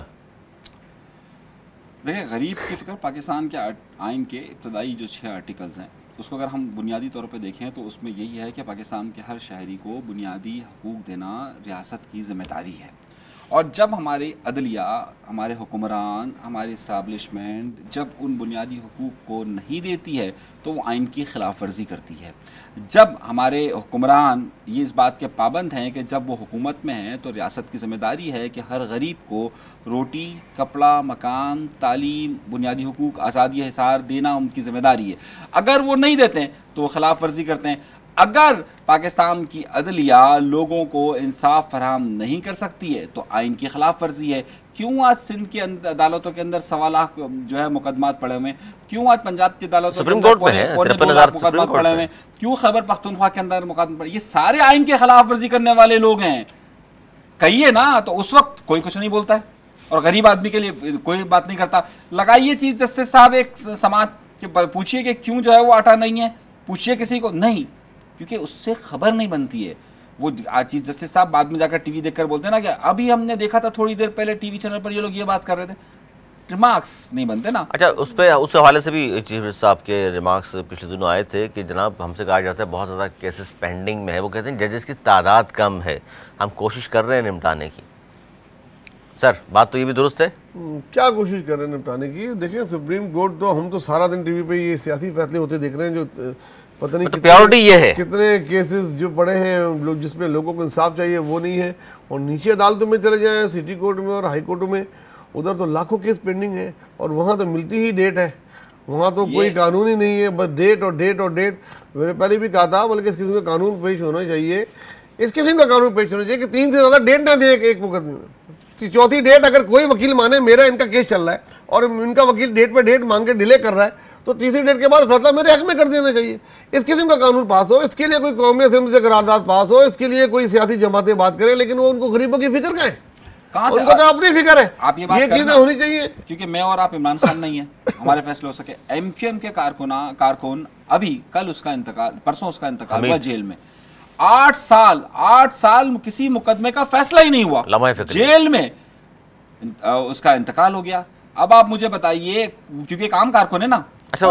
देखिए, गरीब की फिक्र पाकिस्तान के आइन के इब्तदाई जो 6 आर्टिकल्स हैं, उसको अगर हम बुनियादी तौर पे देखें तो उसमें यही है कि पाकिस्तान के हर शहरी को बुनियादी हकूक़ देना रियासत की ज़िम्मेदारी है। और जब हमारे अदलिया, हमारे हुक्मरान, हमारे इस्टेब्लिशमेंट जब उन बुनियादी हकूक़ को नहीं देती है तो वो आइन की खिलाफ वर्जी करती है। जब हमारे हुक्मरान ये इस बात के पाबंद हैं कि जब वो हुकूमत में हैं तो रियासत की ज़िम्मेदारी है कि हर गरीब को रोटी, कपड़ा, मकान, तालीम, बुनियादी हकूक़, आज़ादी हिसार देना उनकी ज़िम्मेदारी है। अगर वो नहीं देते हैं तो वो खिलाफ वर्जी करते हैं। अगर पाकिस्तान की अदलिया लोगों को इंसाफ फराहम नहीं कर सकती है तो आइन की खिलाफ वर्जी है। क्यों आज सिंध की अदालतों के अंदर 1.25 लाख जो है मुकदमात पड़े हुए हैं? क्यों आज पंजाब की अदालतों के अंदर 2.25 लाख मुकदमात पड़े हुए हैं? क्यों खैबर पख्तूनख्वा के अंदर मुकदमे पड़े? ये सारे आइन के खिलाफ वर्जी करने वाले लोग हैं। कहिए ना, तो उस वक्त कोई कुछ नहीं बोलता है और गरीब आदमी के लिए कोई बात नहीं करता। लगाइए चीफ जस्टिस साहब एक समाज के, पूछिए कि क्यों जो है वो आटा नहीं है, पूछिए किसी को, नहीं, क्योंकि उससे खबर नहीं बनती है। वो चीफ जस्टिस साहब बाद में जाकर टीवी देखकर बोलते हैं ना कि अभी हमने देखा था थोड़ी देर पहले टीवी चैनल पर ये लोग ये बात कर रहे थे। रिमार्क्स नहीं बनते ना। अच्छा, उस हवाले से भी चीफ जस्टिस साहब के रिमार्क्स पिछले दिनों आए थे कि जनाब हमसे कहा जाता है बहुत ज़्यादा केसेस पेंडिंग में है। वो कहते हैं जजेस की तादाद कम है, हम कोशिश कर रहे हैं निपटाने की। सर बात तो ये भी दुरुस्त है, क्या कोशिश कर रहे हैं निपटाने की? देखिए सुप्रीम कोर्ट तो, हम तो सारा दिन टीवी पे ये सियासी फैसले होते देख रहे हैं, जो पता नहीं प्रायोरिटी ये है, कितने केसेस जो पड़े हैं लोग जिसमें लोगों को इंसाफ चाहिए वो नहीं है। और नीचे अदालतों में चले जाएं, सिटी कोर्ट में और हाई कोर्टों में, उधर तो लाखों केस पेंडिंग है और वहाँ तो मिलती ही डेट है। वहाँ तो कोई कानून ही नहीं है, बस डेट और डेट और डेट। मैंने पहले भी कहा था, बल्कि इस किस्म का कानून पेश होना चाहिए, इस किस्म का कानून पेश होना चाहिए कि 3 से ज़्यादा डेट ना दे एक मुकदमे में। चौथी डेट अगर कोई वकील माने मेरा इनका केस चल रहा है और इनका वकील डेट पे डेट मांग के डिले कर रहा है, तो तीसरी डेट के बाद फैसला मेरे हक में कर देना चाहिए। इस किस्म का कानून पास हो, इसके लिए कोई कौमी असेंबली से करारदाद पास हो, इसके लिए कोई सियासी जमातें बात करें, लेकिन वो उनको गरीबों की फिक्र का है, उनको तो अपनी फिक्र है। आप ये चीजें होनी चाहिए, क्योंकि मैं और आप इमरान खान नहीं है, हमारे फैसले हो सके। एमक्यूएम के कारकुन अभी कल उसका इंतकाल, परसों उसका इंतकाल हुआ जेल में। 8 साल किसी मुकदमे का फैसला ही नहीं हुआ, जेल में उसका इंतकाल हो गया। अब आप मुझे बताइए, क्योंकि एक आम कारकुन है ना, अच्छा,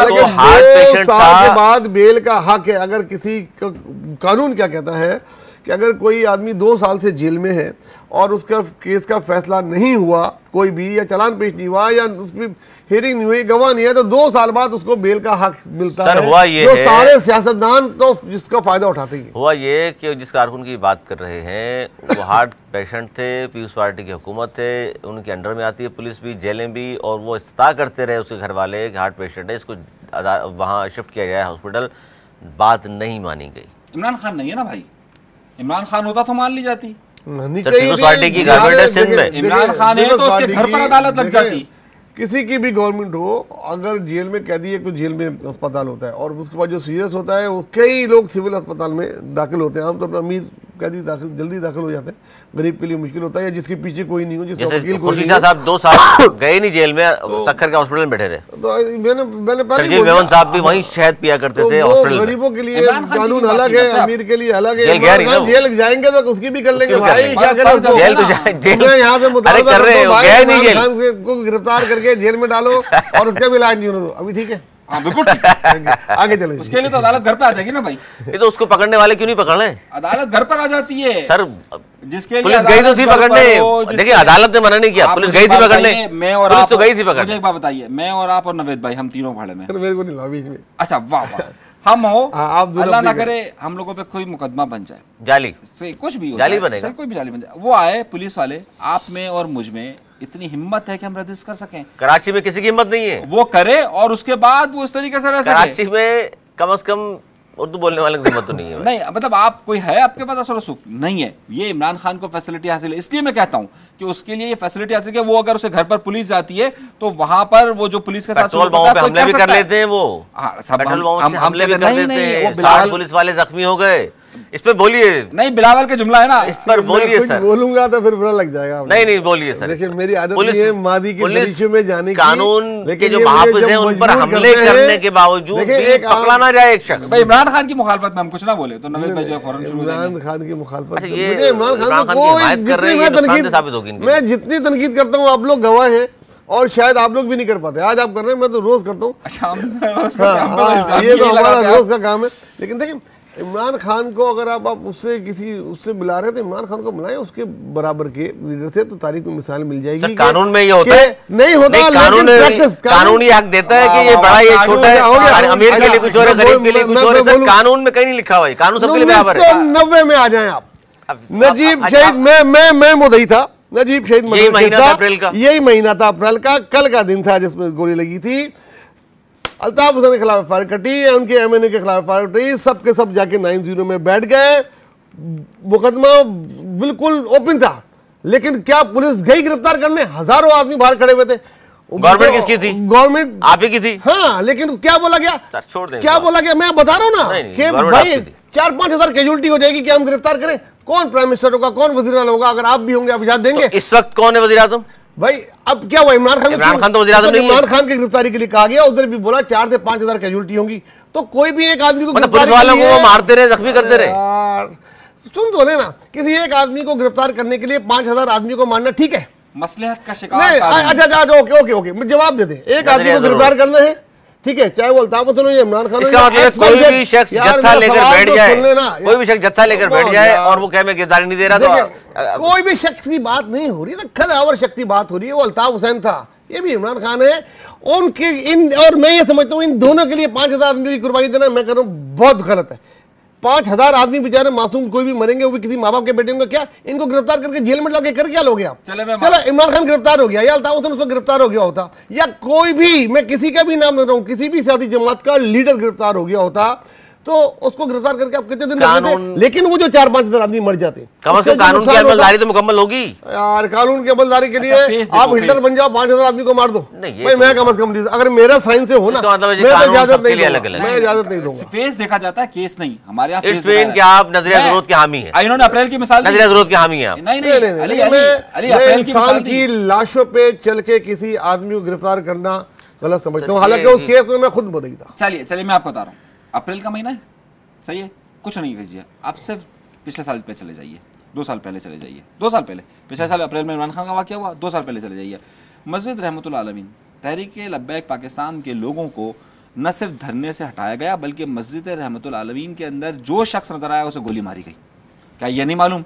साल के बाद बेल का हक है। अगर किसी कानून क्या कहता है कि अगर कोई आदमी 2 साल से जेल में है और उसका केस का फैसला नहीं हुआ कोई भी, या चालान पेश नहीं हुआ, या उसकी हियरिंग नहीं हुई, गवाह नहीं है, तो 2 साल बाद उसको बेल का हक मिलता है। हुआ ये जो सारे सियासतदान तो जिसका फायदा उठाते हैं। हुआ ये कि जिस कारकुन की बात कर रहे हैं वो हार्ट पेशेंट थे, पीपल्स पार्टी की हुकूमत थे, उनके अंडर में आती है पुलिस भी, जेलें भी, और वो इस्तिता करते रहे उसके घर वाले कि हार्ट पेशेंट है, इसको वहाँ शिफ्ट किया जाए हॉस्पिटल। बात नहीं मानी गई। इमरान खान नहीं है ना भाई, इमरान खान होता तो मान ली जाती। पीपल्स पार्टी की गवर्नमेंट है सिंध में, इमरान खान है तो उसके घर पर अदालत लग जाती। किसी की भी गवर्नमेंट हो, अगर जेल में कैदी, एक तो जेल में अस्पताल होता है और उसके बाद जो सीरियस होता है वो कई लोग सिविल अस्पताल में दाखिल होते हैं। आमतौर पर अमीर कैदी जल्दी दाखिल हो जाते हैं, गरीब के लिए मुश्किल होता है, या जिसके पीछे कोई नहीं हो, जिसका वकील कोई नहीं। साहब 2 साल गए नहीं जेल में, सक्कर के हॉस्पिटल में बैठे रहे। तो मैंने पहले मेमन साहब भी वहीं शहद पिया करते थे हॉस्पिटल में। गरीबों के लिए कानून अलग है, अमीर के लिए अलग है। जेल जाएंगे तो उसकी भी कर लेंगे भाई, क्या करें, यहाँ से मुताबिक गिरफ्तार करके जेल में डालो और उसका भी इलाज नहीं होना दो। अभी ठीक है, हाँ बिल्कुल ठीक है। आगे चले। उसके लिए तो अदालत घर पे आ जाएगी ना भाई। ये तो उसको पकड़ने वाले क्यों नहीं पकड़ रहे? अदालत घर पर आ जाती है सर। जिसके लिए पुलिस गई तो थी पकड़ने, देखिए अदालत ने मना नहीं किया, पुलिस गई थी पकड़ने। मैं और पुलिस आप तो गई थी पकड़ने। मुझे एक बात बताइए, मैं और आप और नवेद भाई हम तीनों भाड़े में। मेरे को नहीं ला बीच में। अच्छा वाह वाह, हम हो आप अल्लाह ना करे हम लोगों पे कोई मुकदमा बन जाए, जाली सही कुछ भी हो जाली जाए, बनेगा, सही कोई भी जाली बन जाए, वो आए पुलिस वाले, आप में और मुझ में इतनी हिम्मत है कि हम रजिस्टर कर सकें? कराची में किसी की हिम्मत नहीं है। वो करे और उसके बाद वो इस तरीके से रह सके। कराची में कम से कम उर्दू बोलने वाले की हिम्मत तो नहीं है। नहीं मतलब आप कोई है आपके पास असर सुख नहीं है, ये इमरान खान को फैसिलिटी हासिल है, इसलिए मैं कहता हूं कि उसके लिए ये फैसिलिटी हासिल है। वो अगर उसे घर पर पुलिस जाती है तो वहां पर वो जो पुलिस के साथ पेट्रोल पंपों पे हमले भी कर लेते हैं, वो पेट्रोल पंपों पे हमले भी कर देते हैं, 60 पुलिस वाले जख्मी हो गए। इस पे बोलिए। नहीं बिलावल के जुमला है ना, इस पर बोलिए सर। बोलूंगा तो फिर बुरा लग जाएगा। नहीं नहीं बोलिए सर। देखिए मेरी आदत नहीं है मादी के दृश्य में जाने की, कानून के जो महाफिज हैं उन पर हमले करने के बावजूद भी पकड़ा ना जाए एक शख्स। भाई इमरान खान की मुखालफत में हम कुछ ना बोले तो नवेद भाई जो फौरन शुरू इमरान खान की मुखालफत, अच्छा ये इमरान खान की हिमायत कर रहे हैं, ये साबित होगी। मैं जितनी तनकीद करता हूँ आप लोग गवाह हैं, और शायद आप लोग भी नहीं कर पाते। आज आप कर रहे हैं, मैं तो रोज करता हूँ। अच्छा ये तो हमारा रोज का काम है। लेकिन देखिए इमरान खान को अगर आप उससे मिला रहे हैं तो इमरान खान को मिलाएं उसके बराबर के लीडर से, तो तारीख में मिसाल मिल जाएगी। कानून में ये होता है नहीं होता, कानून ये हक देता है कि ये बड़ा ये छोटा है, अमीर के लिए कुछ और है, गरीब के लिए कुछ और है। सर कानून में कहीं नहीं लिखा हुआ है, कानून सबके लिए बराबर है। 1990 में आ जाए आप, नजीब शहीद मैं मुद्दई था, नजीब शहीद यही महीना था अप्रैल का, यही महीना था अप्रैल का, कल का दिन था जिसमें गोली लगी थी। अल्ताफ हुसैन के खिलाफ फायर कटी, उनके एमएनए के खिलाफ फायर कटी, सबके सब जाके 9-0 में बैठ गए। मुकदमा बिल्कुल ओपन था, लेकिन क्या पुलिस गई गिरफ्तार करने? हजारों आदमी बाहर खड़े हुए थे। गवर्नमेंट किसकी थी? गवर्नमेंट आप ही की थी। हाँ, लेकिन क्या बोला गया? छोड़ दें, क्या बोला गया? मैं बता रहा हूँ ना कि भाई 4-5 हजार कैजुअलिटी हो जाएगी, क्या हम गिरफ्तार करें? कौन प्राइम मिनिस्टर होगा, कौन वजीर आला होगा? अगर आप भी होंगे आप इजाजत देंगे? तो इस वक्त कौन है वजीर आजम? भाई अब क्या हुआ? इमरान खान तो वजीर आजम नहीं है। इमरान खान की गिरफ्तारी के लिए कहा गया, उधर भी बोला 4 से 5 हजार कैजुअलिटी होंगी। तो कोई भी एक आदमी को पुलिस वालों को मारते रहे, जख्मी करते रहे। सुन तो ले ना, किसी एक आदमी को गिरफ्तार करने के लिए 5 हजार आदमी को मारना ठीक है? मसलहत का शिकार। अच्छा ओके, जवाब दे दे। एक आदमी को गिरफ्तार करना है, ठीक है, चाहे वो अल्ताफ हुसैन हो या इमरान खान। इसका मतलब कोई भी शख्स जत्था लेकर बैठ जाए, कोई भी शख्स जत्था लेकर बैठ जाए और वो कहे मैं गिरफ्तारी नहीं दे रहा, तो कोई भी शख्स की बात नहीं हो रही, खदावर शख्स की बात हो रही है। वो अल्ताफ हुसैन था, ये भी इमरान खान है। उनके इन, और मैं ये समझता हूँ इन दोनों के लिए 5 हजार आदमी की कुर्बानी देना, मैं कह रहा हूँ बहुत गलत है। 5 हजार आदमी बेचारे मासूम कोई भी मरेंगे, वो भी किसी माँ बाप के बेटे होंगे। क्या इनको गिरफ्तार करके जेल में डाल के कर क्या लोगे आप? चलो इमरान खान गिरफ्तार हो गया या अल्ताफ हुसैन उसको गिरफ्तार हो गया होता, या कोई भी, मैं किसी का भी नाम ले रहा हूँ, किसी भी सियासी जमात का लीडर गिरफ्तार हो गया होता, तो उसको गिरफ्तार करके आप कितने दिन में? लेकिन वो जो 4-5 हजार आदमी मर जाते, कम से कम कानून की अमलदारी तो मुकम्मल होगी यार। कानून की अमलदारी के लिए आप हिटलर बन जाओ, 5 हजार आदमी को मार दो। भाई मैं कम से कम अगर मेरा साइन से हो ना, मैं इजाजत नहीं दूंगा। फेस देखा जाता है, केस नहीं। हमारे यहाँ आप नजरिया जरूरत के हामी हैं। इन्होंने अप्रैल की मिसाल, नजरिया जरूरत के हामी हैं। मैं इंसान की लाशों पे चल के किसी आदमी को गिरफ्तार करना गलत समझता हूँ, हालांकि उस केस में मैं खुद मुद्दई था। चलिए मैं आपको बता रहा हूँ, अप्रैल का महीना है, सही है, कुछ नहीं कीजिए आप, सिर्फ पिछले साल पे चले जाइए, 2 साल पहले चले जाइए, 2 साल पहले, पिछले साल अप्रैल में इमरान खान का वाक़या हुआ, 2 साल पहले चले जाइए। मस्जिद रहमतुल आलमीन तहरीक लब्बैक पाकिस्तान के लोगों को न सिर्फ धरने से हटाया गया, बल्कि मस्जिद रहमतुल आलमीन के अंदर जो शख्स नजर आया उसे गोली मारी गई। क्या ये नहीं मालूम?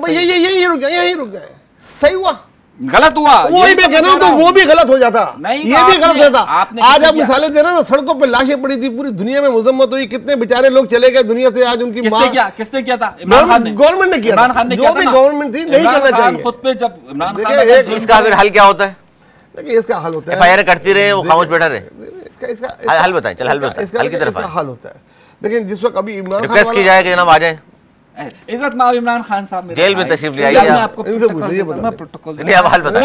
यही रुक गए, सही हुआ, गलत हुआ, वही मैं कह रहा हूं, तो वो भी गलत हो जाता, नहीं ये भी गलत हो जाता। आज आप मिसालें दे रहे ना, सड़कों पे लाशें पड़ी थी, पूरी दुनिया में मुजम्मत हुई, कितने बेचारे लोग चले गए दुनिया से। आज उनकी किसने किया था? इमरान खान ने, गवर्नमेंट ने किया, इमरान खान ने किया था, गवर्नमेंट थी, नहीं करना चाहिए खुद पे। जब इमरान खान, इसका फिर हल क्या होता है? देखिए इसका हल होता है, एफआईआर करती रहे, वो खामोश बैठा रहे। इसका हल बताएं, चल हल बताएं, हल की तरफ हल होता है। लेकिन जिस वक्त अभी इमरान रिक्वेस्ट की जाए कि जनाब आ जाए, इज्जत माओ इमरान खान साहब जेल में तशरीफ ले आइए। आपको नहीं आप हल बताएं,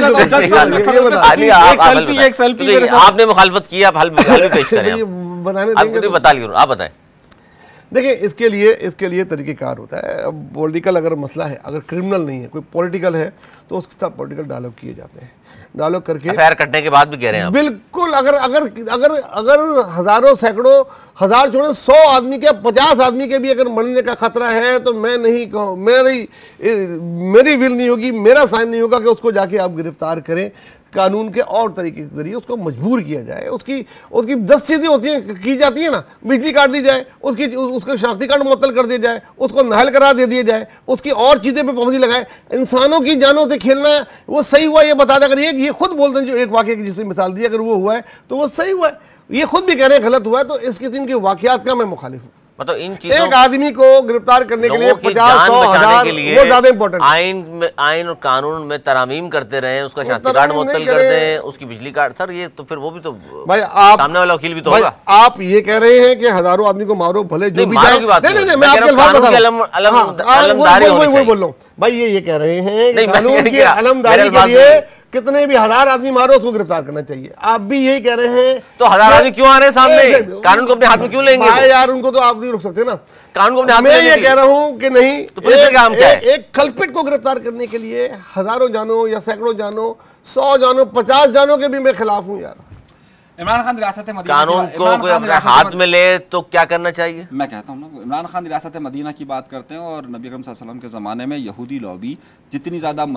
आपने मुखालफत की, आप हल भी पेश करें, बता लिया, आप बताएं। देखिए इसके लिए तरीक़ेकार होता है। अब पॉलिटिकल अगर मसला है, अगर क्रिमिनल नहीं है, कोई पॉलिटिकल है, तो उसके साथ पॉलिटिकल डायलॉग किए जाते हैं। डायलॉग करके एफआईआर कटने के बाद भी कह रहे हैं बिल्कुल, अगर हजारों सैकड़ों हजार छोड़े 100 आदमी के 50 आदमी के भी अगर मरने का खतरा है, तो मैं नहीं कहूँ, मेरी विल नहीं होगी, मेरा साइन नहीं होगा कि उसको जाके आप गिरफ्तार करें। कानून के और तरीके के जरिए उसको मजबूर किया जाए। उसकी 10 चीजें होती हैं, की जाती है ना, बिजली काट दी जाए, उसका शनाख्ती कार्ड मुअत्तल कर दिया जाए, उसको नाहल करा दे दिया जाए, उसकी और चीजें पे पाबंदी लगाए। इंसानों की जानों से खेलना वो सही हुआ ये बता दें, अगर ये खुद बोलते हैं, जो एक वाकये की जिससे मिसाल दी, अगर वो हुआ है तो वो सही हुआ है, ये खुद भी कह रहे हैं गलत हुआ है, तो इस किस्म के वाकयात का मैं मुखालिफ हूँ। मतलब इन चीजों, एक आदमी को गिरफ्तार करने के लिए 50-100,000 के लिए वो ज्यादा इंपॉर्टेंट है। आइन और कानून में तरामीम करते रहे, उसका शनाख्ती कार्ड मुअत्तल कर दें, उसकी बिजली कार्ड, सर ये तो फिर वो भी तो भाई आप सामने वाला वकील भी तो होगा। आप ये कह रहे हैं कि हजारों आदमी को मारो, भले जो भी मारो की बात नहीं, मैं आपके अल्फाज बता रहा हूं, वही बोल रहा हूं भाई, ये कह रहे हैं कि कानून की अलमदारी के लिए कितने भी 1000 आदमी मारो, उसको गिरफ्तार करना चाहिए। आप भी यही कह रहे हैं, तो 1000 आदमी क्यों आ रहे हैं सामने? कानून को अपने हाथ में क्यों लेंगे? यार उनको तो आप नहीं रोक सकते ना, कानून को अपने हाथ में। मैं ये कह रहा हूं कि नहीं, तो पुलिस का काम क्या है? एक कल्पिट को गिरफ्तार करने के लिए हजारों जानों या सैकड़ों जानों, 100 जानों, 50 जानों के भी मैं खिलाफ हूं यार। इमरान खान रियासत मदीना, कानून को कोई अपने हाथ में ले तो क्या करना चाहिए? मैं कहता हूँ ना, इमरान खान रियासत मदीना की बात करते हैं, और नबी अकरम सल्लल्लाहु अलैहि वसल्लम के ज़माने में यहूदी लॉबी जितनी ज़्यादा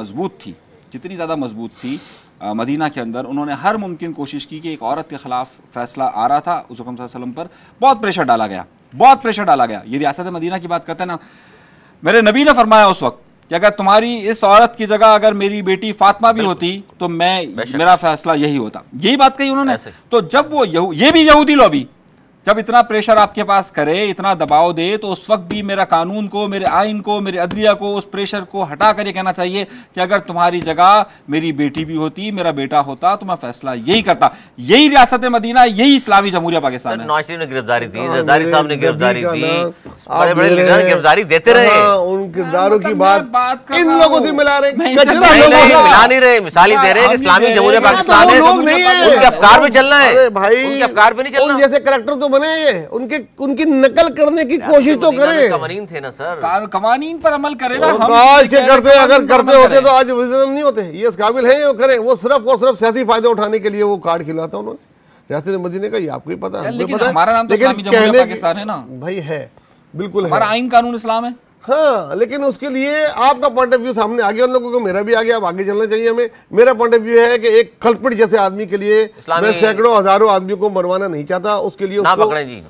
मजबूत थी मदीना के अंदर, उन्होंने हर मुमकिन कोशिश की कि एक औरत के खिलाफ फैसला आ रहा था, उस हुक्म सल्लल्लाहु अलैहि वसल्लम पर बहुत प्रेशर डाला गया। ये रियासत मदीना की बात करते हैं ना, मेरे नबी ने फरमाया उस वक्त कि अगर तुम्हारी इस औरत की जगह अगर मेरी बेटी फातिमा भी होती तो मेरा फैसला यही होता। यही बात कही उन्होंने। तो जब वो ये भी यहूदी लॉबी जब इतना प्रेशर आपके पास करे, इतना दबाव दे, तो उस वक्त भी मेरा कानून को, मेरे आइन को, मेरे अदलिया को, उस प्रेशर को हटा कर ये कहना चाहिए कि अगर तुम्हारी जगह मेरी बेटी भी होती, मेरा बेटा होता, तो मैं फैसला यही करता। यही रियासत मदीना, यही इस्लामी जमहूरिया पाकिस्तान है। नवाज शरीफ ने गिरफ्तारी दी, जरदारी साहब ने गिरफ्तारी दी, बड़े लीडर ने गिरफ्तारी देते रहे। उन किरदारों की बात इन लोगों से मिला रहे, मिला नहीं रहे, मिसाल ही दे रहे हैं कि इस्लामी जमहूरिया पाकिस्तान है, उनके अफकार पे चलना है भाई, उनके अफकार पे नहीं चलना। जैसे करेक्टर तो बने, उनकी नकल करने की कोशिश तो करें। कवानीन थे ना सर, कवानीन पर अमल करें ना। आज के करते, अगर करते होते तो आज वज़ीर नहीं होते। ये इस काबिल है वो करें, वो सिर्फ और सिर्फ सियासी फायदे उठाने के लिए वो कार्ड खिलाता उन्होंने रियासत मदीने का। ये आपको ही पता है, लेकिन हमारा नाम तो इस्लामी जमहूरिया पाकिस्तान है ना भाई, है बिल्कुल, हमारा आइन कानून इस्लाम है। हाँ, लेकिन उसके लिए आपका पॉइंट ऑफ व्यू सामने आ गया उन लोगों को, मेरा भी आ गया, अब आगे चलना चाहिए हमें। मेरा पॉइंट ऑफ व्यू है कि एक कल्पिट जैसे आदमी के लिए मैं सैकड़ों हजारों आदमियों को मरवाना नहीं चाहता। उसके लिए उसको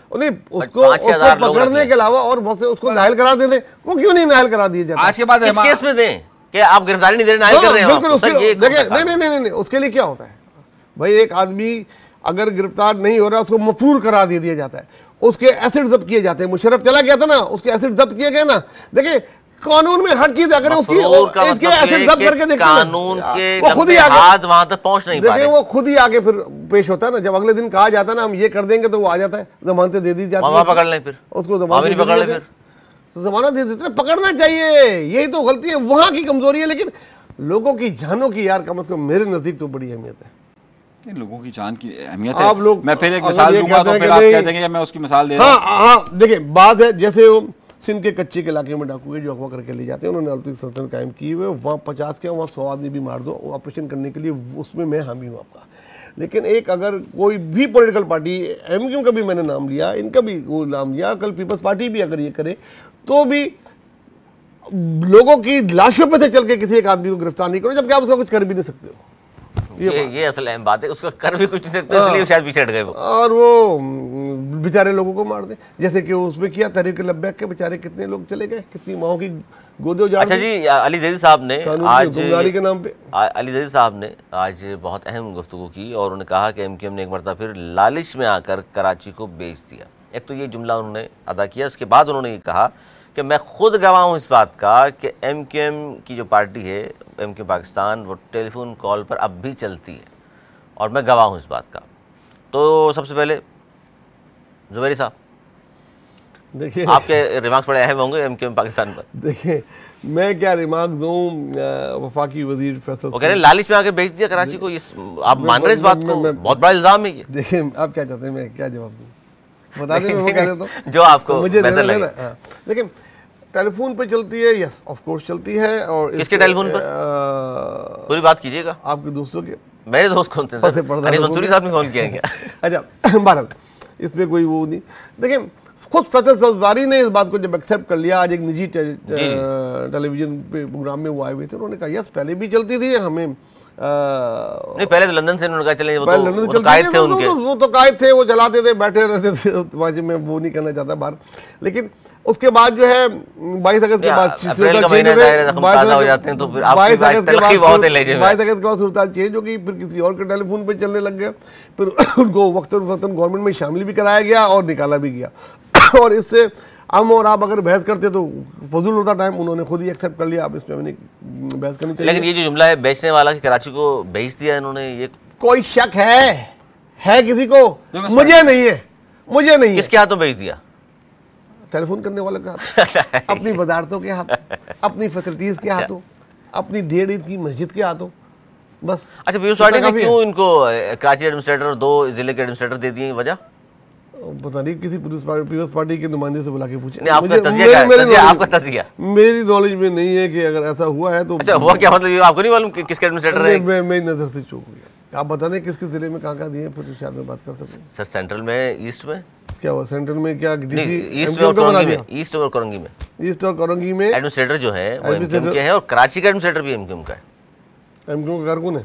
पकड़ने के अलावा और बहुत से उसको नाहल करा दें। वो क्यों नहीं नाहल करा दिए जाते? आज के बाद इस केस में दें कि आप गिरफ्तारी नहीं दे रहे, नाहल कर रहे हैं। नहीं, उसके लिए क्या होता है भाई, एक आदमी अगर गिरफ्तार नहीं हो रहा, उसको मफरूर करा दे दिया जाता है, उसके एसिड जब्त किए जाते हैं। मुशर्रफ चला गया था ना, उसके एसिड जब्त किए गए ना। देखिए कानून में हर चीज अगर उसकी इसके एसिड जब्त करके देखते कानून के वो खुद ही आगे वहां तक पहुंच नहीं पा रहे, वो खुद ही आगे फिर पेश होता है ना। जब अगले दिन कहा जाता है ना हम ये कर देंगे, तो वो आ जाता है, जमानतें दे दी जाती है, पकड़ लें, फिर उसको जमानत पकड़ ले, फिर तो जमानत दे देते हैं। पकड़ना चाहिए, यही तो गलती है, वहां की कमजोरी है। लेकिन लोगों की जानों की यार कम से कम मेरे नजदीक तो बड़ी अहमियत है। लोगों की जान की अहमियत है। आप लोग, मैं फिर एक मिसाल दूंगा तो फिर आप कह देंगे मैं उसकी मिसाल दे रहा हूं। हाँ, देखिए बात है, जैसे वो सिंध के कच्चे के इलाके में डाकू के जो अगवा करके ले जाते हैं, उन्होंने अल्तुई सल्तनत कायम की हुई, वहाँ 50 के वहाँ 100 आदमी भी मार दो ऑपरेशन करने के लिए, उसमें मैं हामी हूँ आपका। लेकिन एक अगर कोई भी पॉलिटिकल पार्टी, MQM का भी मैंने नाम लिया, इनका भी वो नाम लिया, कल पीपल्स पार्टी भी अगर ये करे, तो भी लोगों की लाशों पे से चल के किसी एक आदमी को गिरफ्तार नहीं करो, जबकि आप उसका कुछ कर भी नहीं सकते हो। ये असल अहम बात है, उसका कर भी कुछ नहीं सकते, इसलिए शायद पीछे हट गए वो, और वो बेचारे लोगों को मार दे, जैसे कि उसमें किया तहरीक लब्बैक के बेचारे कितने लोग चले गए, कितनी माओ की गोदे उजाड़। अच्छा जी, अली जैदी साहब ने आज के नाम पे अली जैदी साहब ने आज बहुत अहम गुफ्तगू की, और उन्होंने कहा कि MQM ने एक मरतबा फिर लालच में आकर कराची को बेच दिया। एक तो ये जुमला उन्होंने अदा किया, उसके बाद उन्होंने ये कहा कि मैं खुद गवाह हूँ इस बात का कि MQM की जो पार्टी है, MQM पाकिस्तान, वो टेलीफोन कॉल पर अब भी चलती है, और मैं गवाह हूँ इस बात का। तो सबसे पहले जुबैरी साहब, देखिए आपके रिमार्क्स बड़े अहम होंगे MQM पाकिस्तान पर। देखिए मैं क्या रिमार्क दूँ, वफाकी वजीर फैसल वो कह रहे हैं लालच में आकर बेच दिया कराची को, आप मान रहे हैं इस बात को? बहुत बड़ा इल्जाम है ये। देखिए आप क्या चाहते हैं, मैं क्या जवाब दूँ, बता दें, मैं वो कह देता हूँ जो आपको मुझे बेहतर लगे। देखिए टेलीफोन पे चलती है, यस ऑफ कोर्स चलती है। और किसके टेलीफोन पर? पूरी बात कीजिएगा। आपके दोस्तों के। मेरे दोस्त कौन थे? अनिस मंसूरी साहब ने कॉल किया क्या? अच्छा, बहरहाल इसमें कोई वो नहीं। देखिए खुद फैसल सब्ज़वारी ने इस बात को जब एक्सेप्ट कर लिया, आज एक निजी टेलीविजन पे प्रोग्राम में वो आए हुए थे, उन्होंने कहा यस पहले भी चलती थी, हमें नहीं, पहले तो लंदन से उन्होंने कहा चले, वो तो कायद थे उनके, वो तो कायद थे, वो चलाते थे, बैठे रहते थे, मैं वो नहीं करना चाहता बाहर। लेकिन उसके बाद जो है 22 अगस्त के बाद 22 अगस्त के बाद सूरत चेंज हो गई, फिर किसी और के टेलीफोन पे चलने लग गया, फिर उनको वक्तन गवर्नमेंट में शामिल भी कराया गया और निकाला भी गया। और इससे हम और आप अगर बहस करते तो फजूल होता टाइम, उन्होंने खुद ही एक्सेप्ट कर लिया, आप इसमें नहीं बहस करनी चाहिए। लेकिन ये जो जुमला है बेचने वाला कि कराची को बेच दिया इन्होंने, ये कोई शक है किसी को? मुझे नहीं है, मुझे नहीं है। किसके हाथों बेच दिया? टेलीफोन करने वाले के हाथ, अपनी वजारतों के हाथ, अपनी फैसिलिटीज के हाथों, अपनी देर ईद की मस्जिद के हाथों, बस। अच्छा, पीयूष पार्टी ने क्यों इनको कराची एडमिनिस्ट्रेटर और 2 जिले के एडमिनिस्ट्रेटर दे दिए, वजह पता नहीं, किसी पीपल्स पार्टी के नुमाइंदे से बुला के पूछे। नहीं, आपका तज़किया मेरी नॉलेज में नहीं है कि अगर ऐसा हुआ है तो। अच्छा, हुआ क्या मतलब, ये आपको नहीं मालूम कि किसके एडमिनिस्ट्रेटर है? मेरी नजर से चूक हुई। आप बता दें किस किस जिले में कहाँ दिए, फिर शायद में बात कर सकते हैं। सर सेंट्रल में, ईस्ट में क्या हुआ? सेंट्रल में क्या? ईस्ट और कोरंगी में, ईस्ट और कोरंगी में एडमिनिस्ट्रेटर जो है वो एमक्यूएम के हैं, और कराची का एडमिनिस्ट्रेटर भी एमक्यूएम का है। एमक्यूएम का कारकुन है?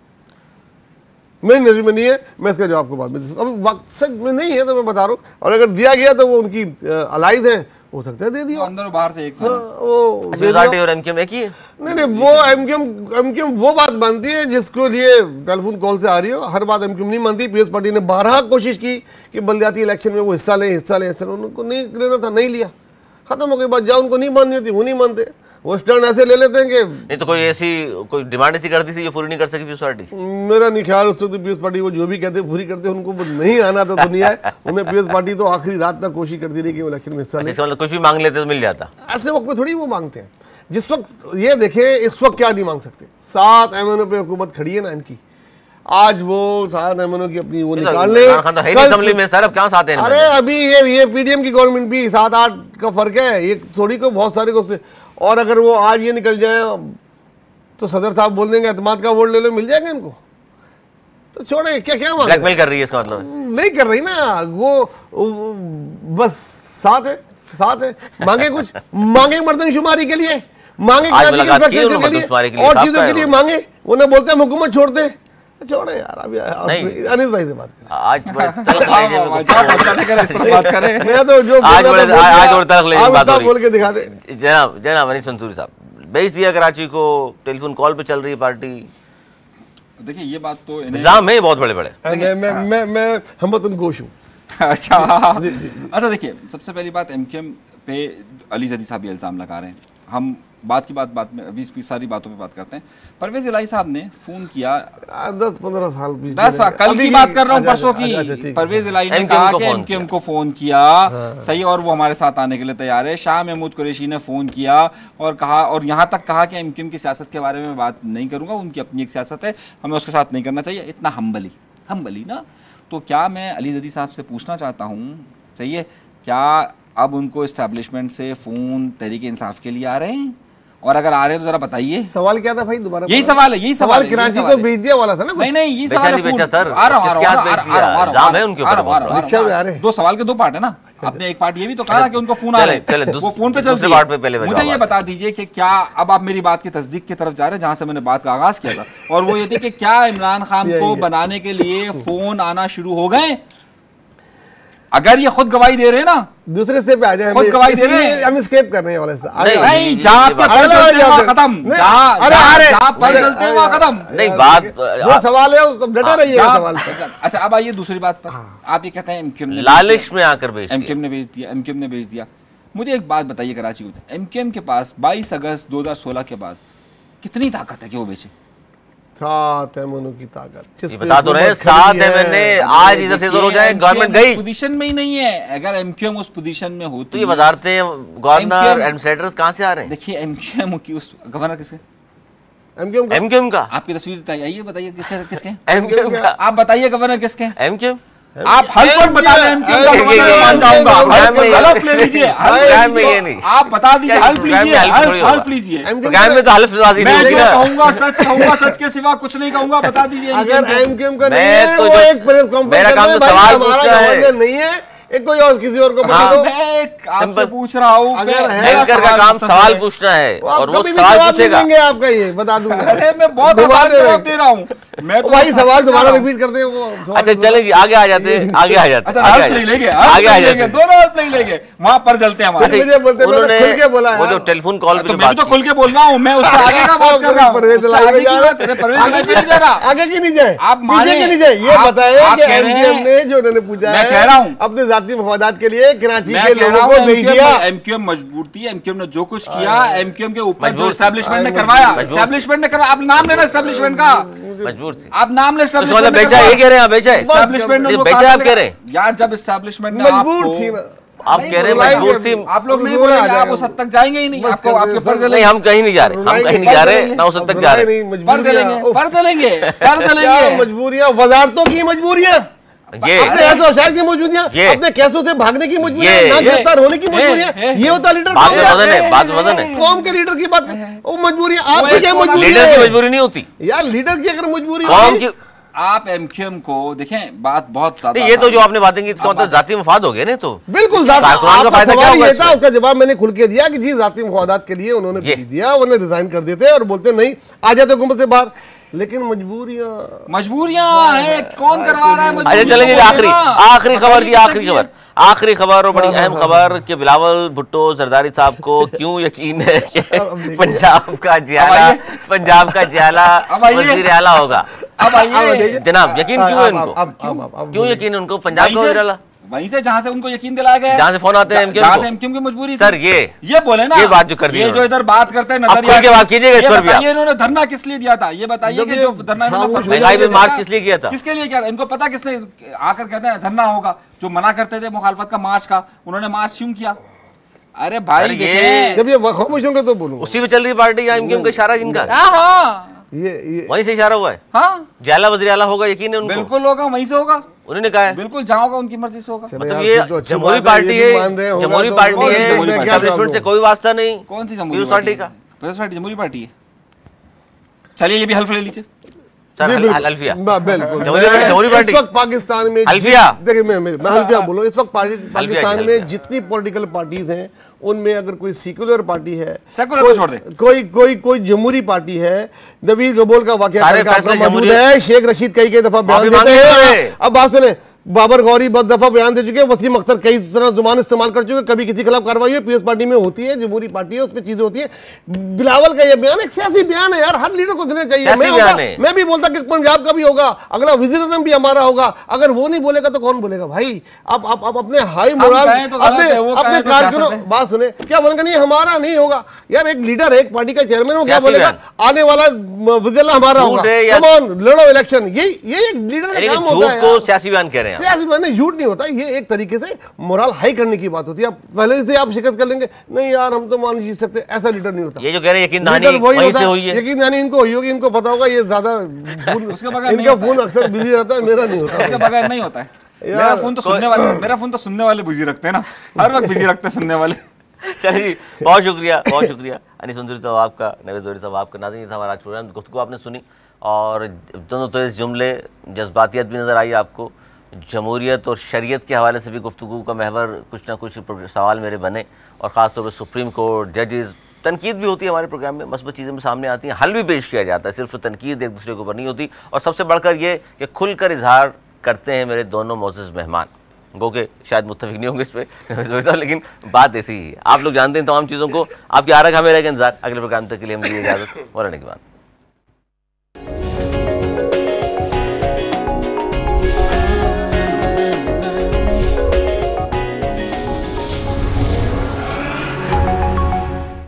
मेरी नजर में नहीं है, मैं इसका जवाब को बाद में, अब वक्त सच में नहीं है तो मैं बता रहा हूँ। और अगर दिया गया तो वो उनकी अलाइज है, हो सकता है दे दिया, अंदर और बाहर से एक और एमक्यूएम एक ही है। नहीं, वो एमक्यूएम वो बात मानती है जिसको लिए टेलीफोन कॉल से आ रही हो, हर बात एमक्यूएम नहीं मानती। पीएस पार्टी ने 12 कोशिश की कि बलदियाती इलेक्शन में वो हिस्सा लें, उनको नहीं लेना था, नहीं लिया, खत्म हो गई बात। जहाँ उनको नहीं माननी होती वो नहीं मानते, वो स्टैंड ऐसे ले लेते हैं कि नहीं। तो कोई डिमांड ऐसी करती थी जो पूरी नहीं कर सकी पीयूष पार्टी? मेरा नहीं ख्याल, उस तो पीएस पार्टी को जो भी कहते पूरी करते, उनको नहीं आना तो दुनिया है। उन्हें पीएस पार्टी तो आखिरी रात तक कोशिश करती रही कि वो इलेक्शन में हिस्सा ले। मतलब कुछ भी मांग लेते तो मिल जाता? ऐसे वक्त में थोड़ी वो मांगते हैं। जिस वक्त ये देखे, इस वक्त क्या नहीं मांग सकते। 7 एमएनओ पे हुकूमत खड़ी है ना इनकी, आज वो 7 एमएनओ की अपनी वो निकाल ले। असेंबली में सर अब कहां साथ हैं? अरे अभी ये पीडीएम की गवर्नमेंट भी 7-8 का फर्क है, ये थोड़ी को बहुत सारे को। और अगर वो आज ये निकल जाए तो सदर साहब बोल देंगे एतमाद का वोट ले लो, मिल जाएगा इनको, तो छोड़े। क्या ब्लैकमेल कर रही है इसका मतलब? नहीं कर रही ना, वो बस साथ है। मांगे कुछ, मांगे मर्दमशुमारी के लिए, मांगे और चीजों के लिए मांगे, उन्हें बोलते हैं हुकूमत छोड़ दे, छोड़े यार। अभी अनिल भाई से बात करें, आज मैं तो जो आज बोल के दिखा दे। जनाब अनिस मंसूरी साहब, बेच दिया कराची को, टेलीफोन कॉल पे चल रही है पार्टी। देखिए ये बात तो इल्जाम है बहुत बड़े-बड़े। मैं हमतन गोश हूँ। अच्छा देखिए, सबसे पहली बात एमक्यूएम पे अली जदी साहब ये इल्ज़ाम लगा रहे हैं। हम बात में अभी सारी बातों पे बात करते हैं। परवेज इलाही साहब ने फोन किया 10-15 साल, 10 कल की बात कर रहा हूँ, परसों की। परवेज इलाही ने कहा कि एमक्यूएम को फोन किया, सही, और वो हमारे साथ आने के लिए तैयार है। शाह महमूद कुरैशी ने फोन किया और कहा, और यहाँ तक कहा कि एमक्यूएम की सियासत के बारे में बात नहीं करूँगा, उनकी अपनी एक सियासत है, हमें उसके साथ नहीं करना चाहिए। इतना हम्बली ना। तो क्या मैं अली जदी साहब से पूछना चाहता हूँ, सही है, क्या अब उनको इस्टेब्लिशमेंट से फ़ोन तहरीक इंसाफ के लिए आ रहे हैं? और अगर आ रहे हैं तो जरा बताइए। सवाल क्या था भाई दोबारा? यही सवाल है, कराची को भेज दिया वाला था ना? नहीं, ये सवाल है। दो सवाल के 2 पार्ट है ना। आपने एक पार्ट ये भी तो कहा कि उनको फोन आ रहा है, वो फोन पे चल रहा है। मुझे ये बता दीजिए कि क्या अब आप मेरी बात की तस्दीक की तरफ जा रहे हैं, जहां से मैंने बात का आगाज किया था, और वो ये थी कि क्या इमरान खान को बनाने के लिए फोन आना शुरू हो गए? अगर ये खुद गवाही दे रहे हैं ना, दूसरे स्टेप पे आ जाए, खुद गवाही दे रहे हैं, हम स्केप कर रहे हैं वाले से। नहीं, जहां पे खत्म। नहीं, बात वो सवाल है, उसको डटे रहिए सवाल पे। अच्छा, अब आइए दूसरी बात पर। आप ये कहते हैं एमक्यूएम ने लालिश में आकर भेज दिया, एमक्यूएम ने भेज दिया। मुझे एक बात बताइए, कराची को एमक्यूएम के पास 22 अगस्त 2016 के बाद कितनी ताकत है कि वो बेचे? 7 एमएनओ की ताकत, बता तो रहे 7 एमएनए आज इधर से इधर हो जाए, गवर्नमेंट गई पोजीशन में ही नहीं है। अगर एमक्यूएम उस पोजीशन में होती तो ये बताते हैं गवर्नर एडमिनिस्ट्रेटर्स कहां से आ रहे हैं? देखिए एमक्यूएम की उस गवर्नर किसके? एमक्यूएम का। आपकी तस्वीर बताइए किसके? एमक्यूएम का। आप बताइए गवर्नर किसके? एमक्यूएम। आप हल्फ पर बता दें, एमक्यूएम का गवर्नर मान जाऊंगा। हल्फ ले लीजिए, आप बता दीजिए, हल्फ लीजिए। प्रोग्राम में तो हल्फबाजी नहीं होगी ना। कहूंगा सच के सिवा कुछ नहीं कहूंगा, बता दीजिए। अगर एमक्यूएम का नहीं है, वो एक प्रेस कॉन्फ्रेंस, मेरा काम तो सवाल पूछना है, नहीं है एक कोई और किसी और को बता दो। मैं आपसे पूछ रहा हूँ, एंकर का काम सवाल पूछना है और वो सवाल पूछेगा। आपका ये बता दूंगा। अरे मैं बहुत आसान जवाब दे रहा हूँ, मैं तो वही सवाल दोबारा रिपीट करते हैं वो। अच्छा चले जी, आगे आ जाते हैं, आगे आ जाते हैं, आगे आ जाते, दोनों प्ले लेंगे, वहाँ पर चलते हैं हमारे। उन्होंने वो जो टेलीफोन कॉल पे मैं तो खुल के बोल रहा हूँ, मैं उससे आगे का बात कर रहा हूँ, आगे की नहीं जाए, आप माने नहीं जाए, ये बताए कि एमक्यूएम ने जो उन्होंने पूछा है, मैं कह रहा हूँ अपने जाती मफादात के लिए कराची के लोगों को नहीं दिया। एमक्यूएम मजबूर थी, एमक्यूएम ने जो कुछ किया, एमक्यूएम के ऊपर जो एस्टैब्लिशमेंट ने करवाया, एस्टैब्लिशमेंट ने करवाया, आप नाम लेना एस्टैब्लिशमेंट का, मजबूर थी, आप नाम ले मतलब बेचा, ये कह रहे हैं बेचा है एस्टैब्लिशमेंट ने, बेचा आप कह रहे हैं यार, जब एस्टैब्लिशमेंट ने मजबूर थी ना, आप कह रहे हैं मजबूर थी, आप लोग नहीं बोलेंगे, आप उस हद तक जाएंगे ही नहीं, आपको आपके पर नहीं, हम कहीं नहीं जा रहे, हम कहीं नहीं जा रहे, ना उस हद तक जा रहे, पर चलेंगे, मजबूरियां, वजारतों की मजबूरियां, ये अपने ऐसे की मजबूरियां, अपने कैसों से भागने की मजबूरियां, ना गिरफ्तार होने की मजबूरियां, ये होता लीडर। बात वजन है, बात वजन है, कौम के लीडर की बात, वो मजबूरियां, आपकी क्या मजबूरी लीडर की मजबूरी नहीं होती यार, लीडर की अगर मजबूरी कौम की, आप एमक्यूएम को देखें, बात बहुत ज्यादा, ये तो जो आपने बातें की इसका मतलब जाती मफाद हो गए ना, तो बिल्कुल कारकुनान का फायदा क्या होगा इसमें? उसका जवाब मैंने खुल के दिया कि जी जाती मफादात के लिए उन्होंने दिया, उन्हें रिजाइन कर देते और बोलते नहीं आ जाते हुकूमत से बाहर, लेकिन मजबूरियां है, कौन करवा रहा है? अच्छा चलेंगे, आखिरी खबर जी, आखिरी खबर और बड़ी अहम खबर कि बिलावल भुट्टो जरदारी साहब को क्यों यकीन है कि पंजाब का जियाला वजीर आला होगा। अब आइए जनाब, यकीन क्यों है उनको, क्यों यकीन है उनको पंजाब का वजीर आला? वहीं से जहां से उनको यकीन दिलाया गया, जहां से फोन आते हैं एमक्यूएम की मजबूरी सर, ये बोले ना, ये बात जो कर दी, ये जो इधर बात करते हैं, नजरिया की बात कीजिएगा इस पर भी। इन्होंने धरना किस लिए दिया था, ये बताइए कि जो धरना महंगाई पे मार्च किस लिए किया था, किसके लिए किया था? इनको पता किसने आकर कहते हैं धरना होगा, जो मना करते थे मुखालफत का मार्च का, उन्होंने मार्च क्यों किया? अरे भाई जब ये खामोशियों का तो बोलूं, उसी पे चल रही पार्टी एमक्यूएम का इशारा जिनका, ये वहीं से इशारा हुआ है। हाँ, जियाला वज़ीर आला होगा, यकीन है उनको, बिल्कुल होगा, वहीं से होगा, उन्होंने कहा है, बिल्कुल जहाँ होगा उनकी मर्जी से होगा। मतलब ये जमहूरी पार्टी है, जमहूरी पार्टी है, एस्टैब्लिशमेंट से कोई वास्ता नहीं। कौन सी जमहूरी पार्टी का? पीपल्स पार्टी जमहूरी पार्टी है। चलिए ये भी हल्फ ले लीजिए सर, अल्फिया जमहूरी पार्टी। इस वक्त पाकिस्तान में, अल्फिया देखिए मैं अल्फिया बोलूं, इस वक्त पाकिस्तान में जितनी पॉलिटिकल पार्टीज हैं उनमें अगर कोई सेक्युलर पार्टी है, कोई जमहूरी पार्टी है, नबील गबोल का वाकया मौजूद है, शेख रशीद कई दफा बयान देते हैं। अब बात सुने, बाबर गौरी बहुत दफा बयान दे चुके हैं, वसीम अख्तर कई तरह जुबान इस्तेमाल कर चुके, कभी किसी खिलाफ कार्रवाई है, पीएस पार्टी में होती है, जमहूरी पार्टी है, उसमें चीजें होती है। बिलावल का ये बयान एक सियासी बयान है यार, हर लीडर को देना चाहिए। मैं भी बोलता कि पंजाब का भी होगा, अगला वज़ीर आज़म भी हमारा होगा, अगर वो नहीं बोलेगा तो कौन बोलेगा भाई? आप अपने हाई मोराल, अपने कारकुनों, बात सुने, क्या बोलेंगे नहीं हमारा नहीं होगा यार? एक लीडर, एक पार्टी का चेयरमैन, वो क्या बोलेगा आने वाला वज़ीर हमारा होगा, लड़ो इलेक्शन, ये एक लीडर का काम होता है। सियासी बयान कह रहे हैं, सियासी बयान झूठ नहीं होता, ये एक तरीके से मोरल हाई करने की बात होती है। पहले से आप शिकस्त कर लेंगे, नहीं यार हम तो मान जीत सकते, ऐसा लीडर नहीं होता। ये जो कह रहे हैं यकीन दहानी वहीं से हुई है, यकीन दहानी इनको हुई होगी, इनको पता होगा, ये ज्यादा इनका फोन अक्सर बिजी रहता है, मेरा नहीं होता, इसके बगैर नहीं होता है। मेरा फोन तो सुनने वाले बिजी रखते हैं ना, हर वक्त बिजी रखते हैं सुनने वाले। चलिए जी, बहुत शुक्रिया अनीस मंसूरी साहब आपका, नवेद ज़ोहरी साहब आपका। नाज़रीन, था हमारा आज प्रोग्राम, गुफ्तगू आपने सुनी और दोनों तो इस जुमले जज्बातियत भी नज़र आई आपको, जमहूरियत और शरीयत के हवाले से भी गुफ्तगू का महवर कुछ ना कुछ सवाल मेरे बने, और ख़ास तौर पर सुप्रीम कोर्ट, जजेस, तनकीद भी होती है हमारे प्रोग्राम में, मस्बत चीज़ें भी सामने आती हैं, हल भी पेश किया जाता है, सिर्फ तनकीद एक दूसरे के ऊपर नहीं होती। और सबसे बढ़कर ये कि खुलकर इजहार करते हैं मेरे दोनों मोअज़्ज़ज़ मेहमान, गो के शायद मुत्तफ़िक नहीं होंगे इस पर लेकिन बात ऐसी ही है। आप लोग जानते हैं तमाम चीज़ों को। आपकी आरग हमें रहेगा इंतज़ार, अगले प्रोग्राम तक के लिए हम दीजिए इजाज़त, मौलाना के बाद।